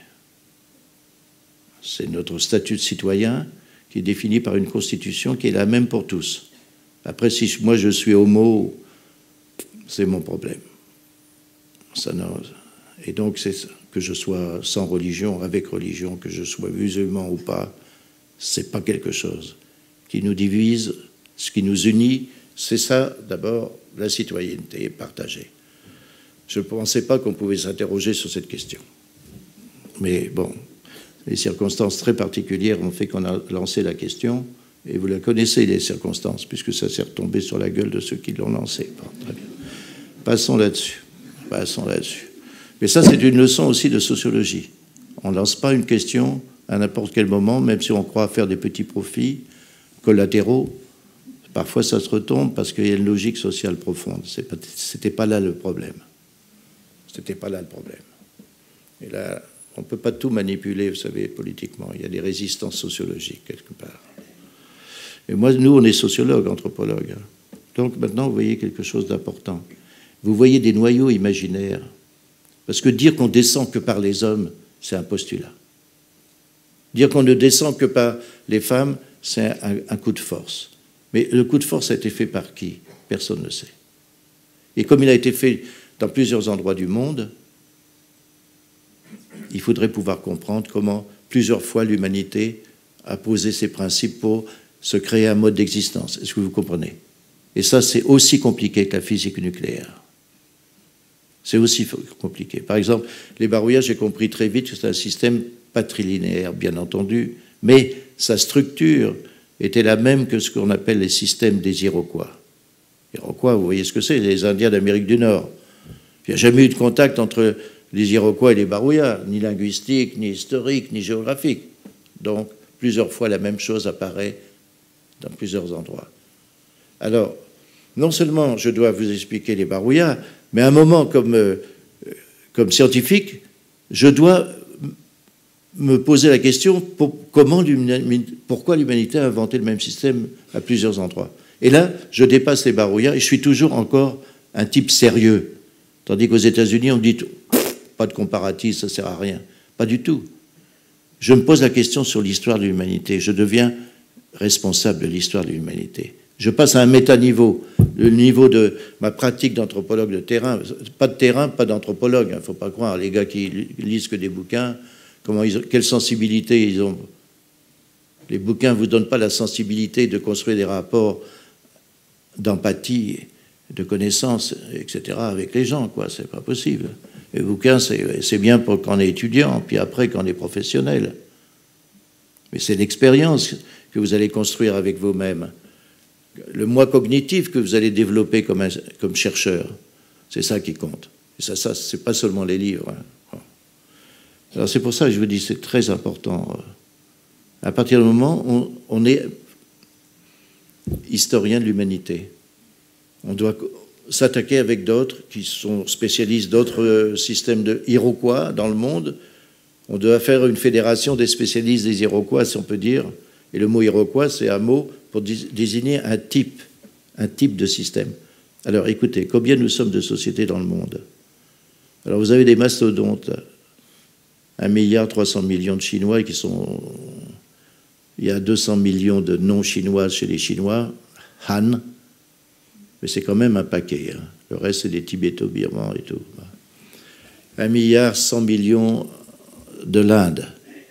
C'est notre statut de citoyen qui est défini par une constitution qui est la même pour tous. Après, si moi je suis homo, c'est mon problème. Ça n'a... Et donc, c'est que je sois sans religion, avec religion, que je sois musulman ou pas, c'est pas quelque chose qui nous divise. Ce qui nous unit, c'est ça, d'abord, la citoyenneté partagée. Je ne pensais pas qu'on pouvait s'interroger sur cette question. Mais bon, les circonstances très particulières ont fait qu'on a lancé la question, et vous la connaissez, les circonstances, puisque ça s'est retombé sur la gueule de ceux qui l'ont lancé. Bon, très bien. Passons là-dessus. Passons là-dessus. Mais ça, c'est une leçon aussi de sociologie. On ne lance pas une question à n'importe quel moment, même si on croit faire des petits profits collatéraux. Parfois, ça se retombe parce qu'il y a une logique sociale profonde. Ce n'était pas là le problème. C'était pas là le problème. Et là, on ne peut pas tout manipuler, vous savez, politiquement. Il y a des résistances sociologiques, quelque part. Et moi, nous, on est sociologues, anthropologues. Donc maintenant, vous voyez quelque chose d'important. Vous voyez des noyaux imaginaires. Parce que dire qu'on descend que par les hommes, c'est un postulat. Dire qu'on ne descend que par les femmes, c'est un, un coup de force. Mais le coup de force a été fait par qui? Personne ne sait. Et comme il a été fait dans plusieurs endroits du monde, il faudrait pouvoir comprendre comment plusieurs fois l'humanité a posé ses principes pour se créer un mode d'existence. Est-ce que vous comprenez? Et ça, c'est aussi compliqué que la physique nucléaire. C'est aussi compliqué. Par exemple, les barouillas, j'ai compris très vite que c'est un système patrilinéaire, bien entendu, mais sa structure était la même que ce qu'on appelle les systèmes des Iroquois. Les Iroquois, vous voyez ce que c'est, les Indiens d'Amérique du Nord. Il n'y a jamais eu de contact entre les Iroquois et les barouillas, ni linguistique, ni historique, ni géographique. Donc, plusieurs fois, la même chose apparaît dans plusieurs endroits. Alors, non seulement je dois vous expliquer les barouillas, mais à un moment comme, euh, comme scientifique, je dois me poser la question pour, comment pourquoi l'humanité a inventé le même système à plusieurs endroits. Et là, je dépasse les barouillards et je suis toujours encore un type sérieux. Tandis qu'aux États-Unis, on me dit pas de comparatif, ça ne sert à rien. Pas du tout. Je me pose la question sur l'histoire de l'humanité. Je deviens responsable de l'histoire de l'humanité. Je passe à un métaniveau, le niveau de ma pratique d'anthropologue de terrain. Pas de terrain, pas d'anthropologue, il ne faut pas croire. Les gars qui lisent que des bouquins, comment ils ont, quelle sensibilité ils ont. Les bouquins ne vous donnent pas la sensibilité de construire des rapports d'empathie, de connaissance, et cetera avec les gens, quoi. C'est pas possible. Les bouquins, c'est bien pour quand on est étudiant, puis après quand on est professionnel. Mais c'est l'expérience que vous allez construire avec vous-même. Le moi cognitif que vous allez développer comme, un, comme chercheur, c'est ça qui compte. Et ça, ça c'est pas seulement les livres. Alors c'est pour ça que je vous dis, c'est très important. À partir du moment où on est historien de l'humanité, on doit s'attaquer avec d'autres qui sont spécialistes d'autres systèmes de Iroquois dans le monde. On doit faire une fédération des spécialistes des Iroquois, si on peut dire. Et le mot Iroquois, c'est un mot pour désigner un type, un type de système. Alors écoutez, combien nous sommes de sociétés dans le monde? Alors vous avez des mastodontes, un milliard trois cents millions de Chinois qui sont... Il y a deux cents millions de non-chinois chez les Chinois, Han, mais c'est quand même un paquet. Hein. Le reste, c'est des Tibéto-Birmans et tout. Un milliard cent millions de l'Inde,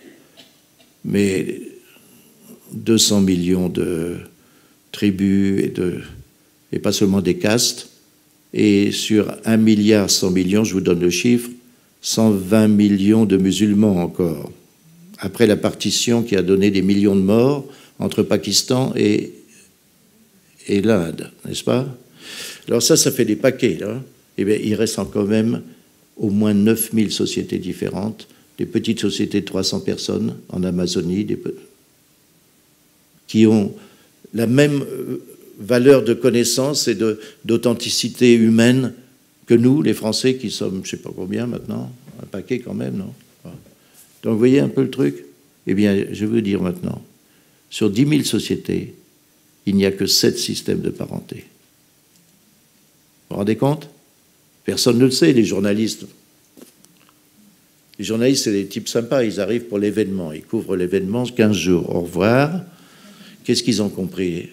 mais deux cents millions de tribus, et, de, et pas seulement des castes. Et sur un milliard cent millions, je vous donne le chiffre, cent vingt millions de musulmans encore. Après la partition qui a donné des millions de morts entre Pakistan et, et l'Inde, n'est-ce pas? Alors ça, ça fait des paquets. Là. Eh bien, il reste quand même au moins neuf mille sociétés différentes, des petites sociétés de trois cents personnes en Amazonie, des... qui ont la même valeur de connaissance et d'authenticité humaine que nous, les Français, qui sommes, je ne sais pas combien maintenant, un paquet quand même, non? Donc, vous voyez un peu le truc? Eh bien, je veux dire maintenant, sur dix mille sociétés, il n'y a que sept systèmes de parenté. Vous vous rendez compte? Personne ne le sait, les journalistes. Les journalistes, c'est des types sympas, ils arrivent pour l'événement, ils couvrent l'événement quinze jours. Au revoir. Qu'est-ce qu'ils ont compris?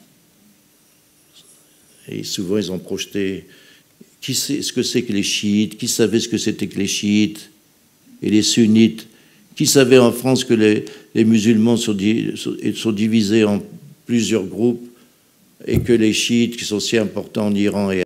Et souvent, ils ont projeté... Qui sait ce que c'est que les chiites? Qui savait ce que c'était que les chiites et les sunnites? Qui savait en France que les, les musulmans sont, di, sont divisés en plusieurs groupes et que les chiites, qui sont si importants en Iran et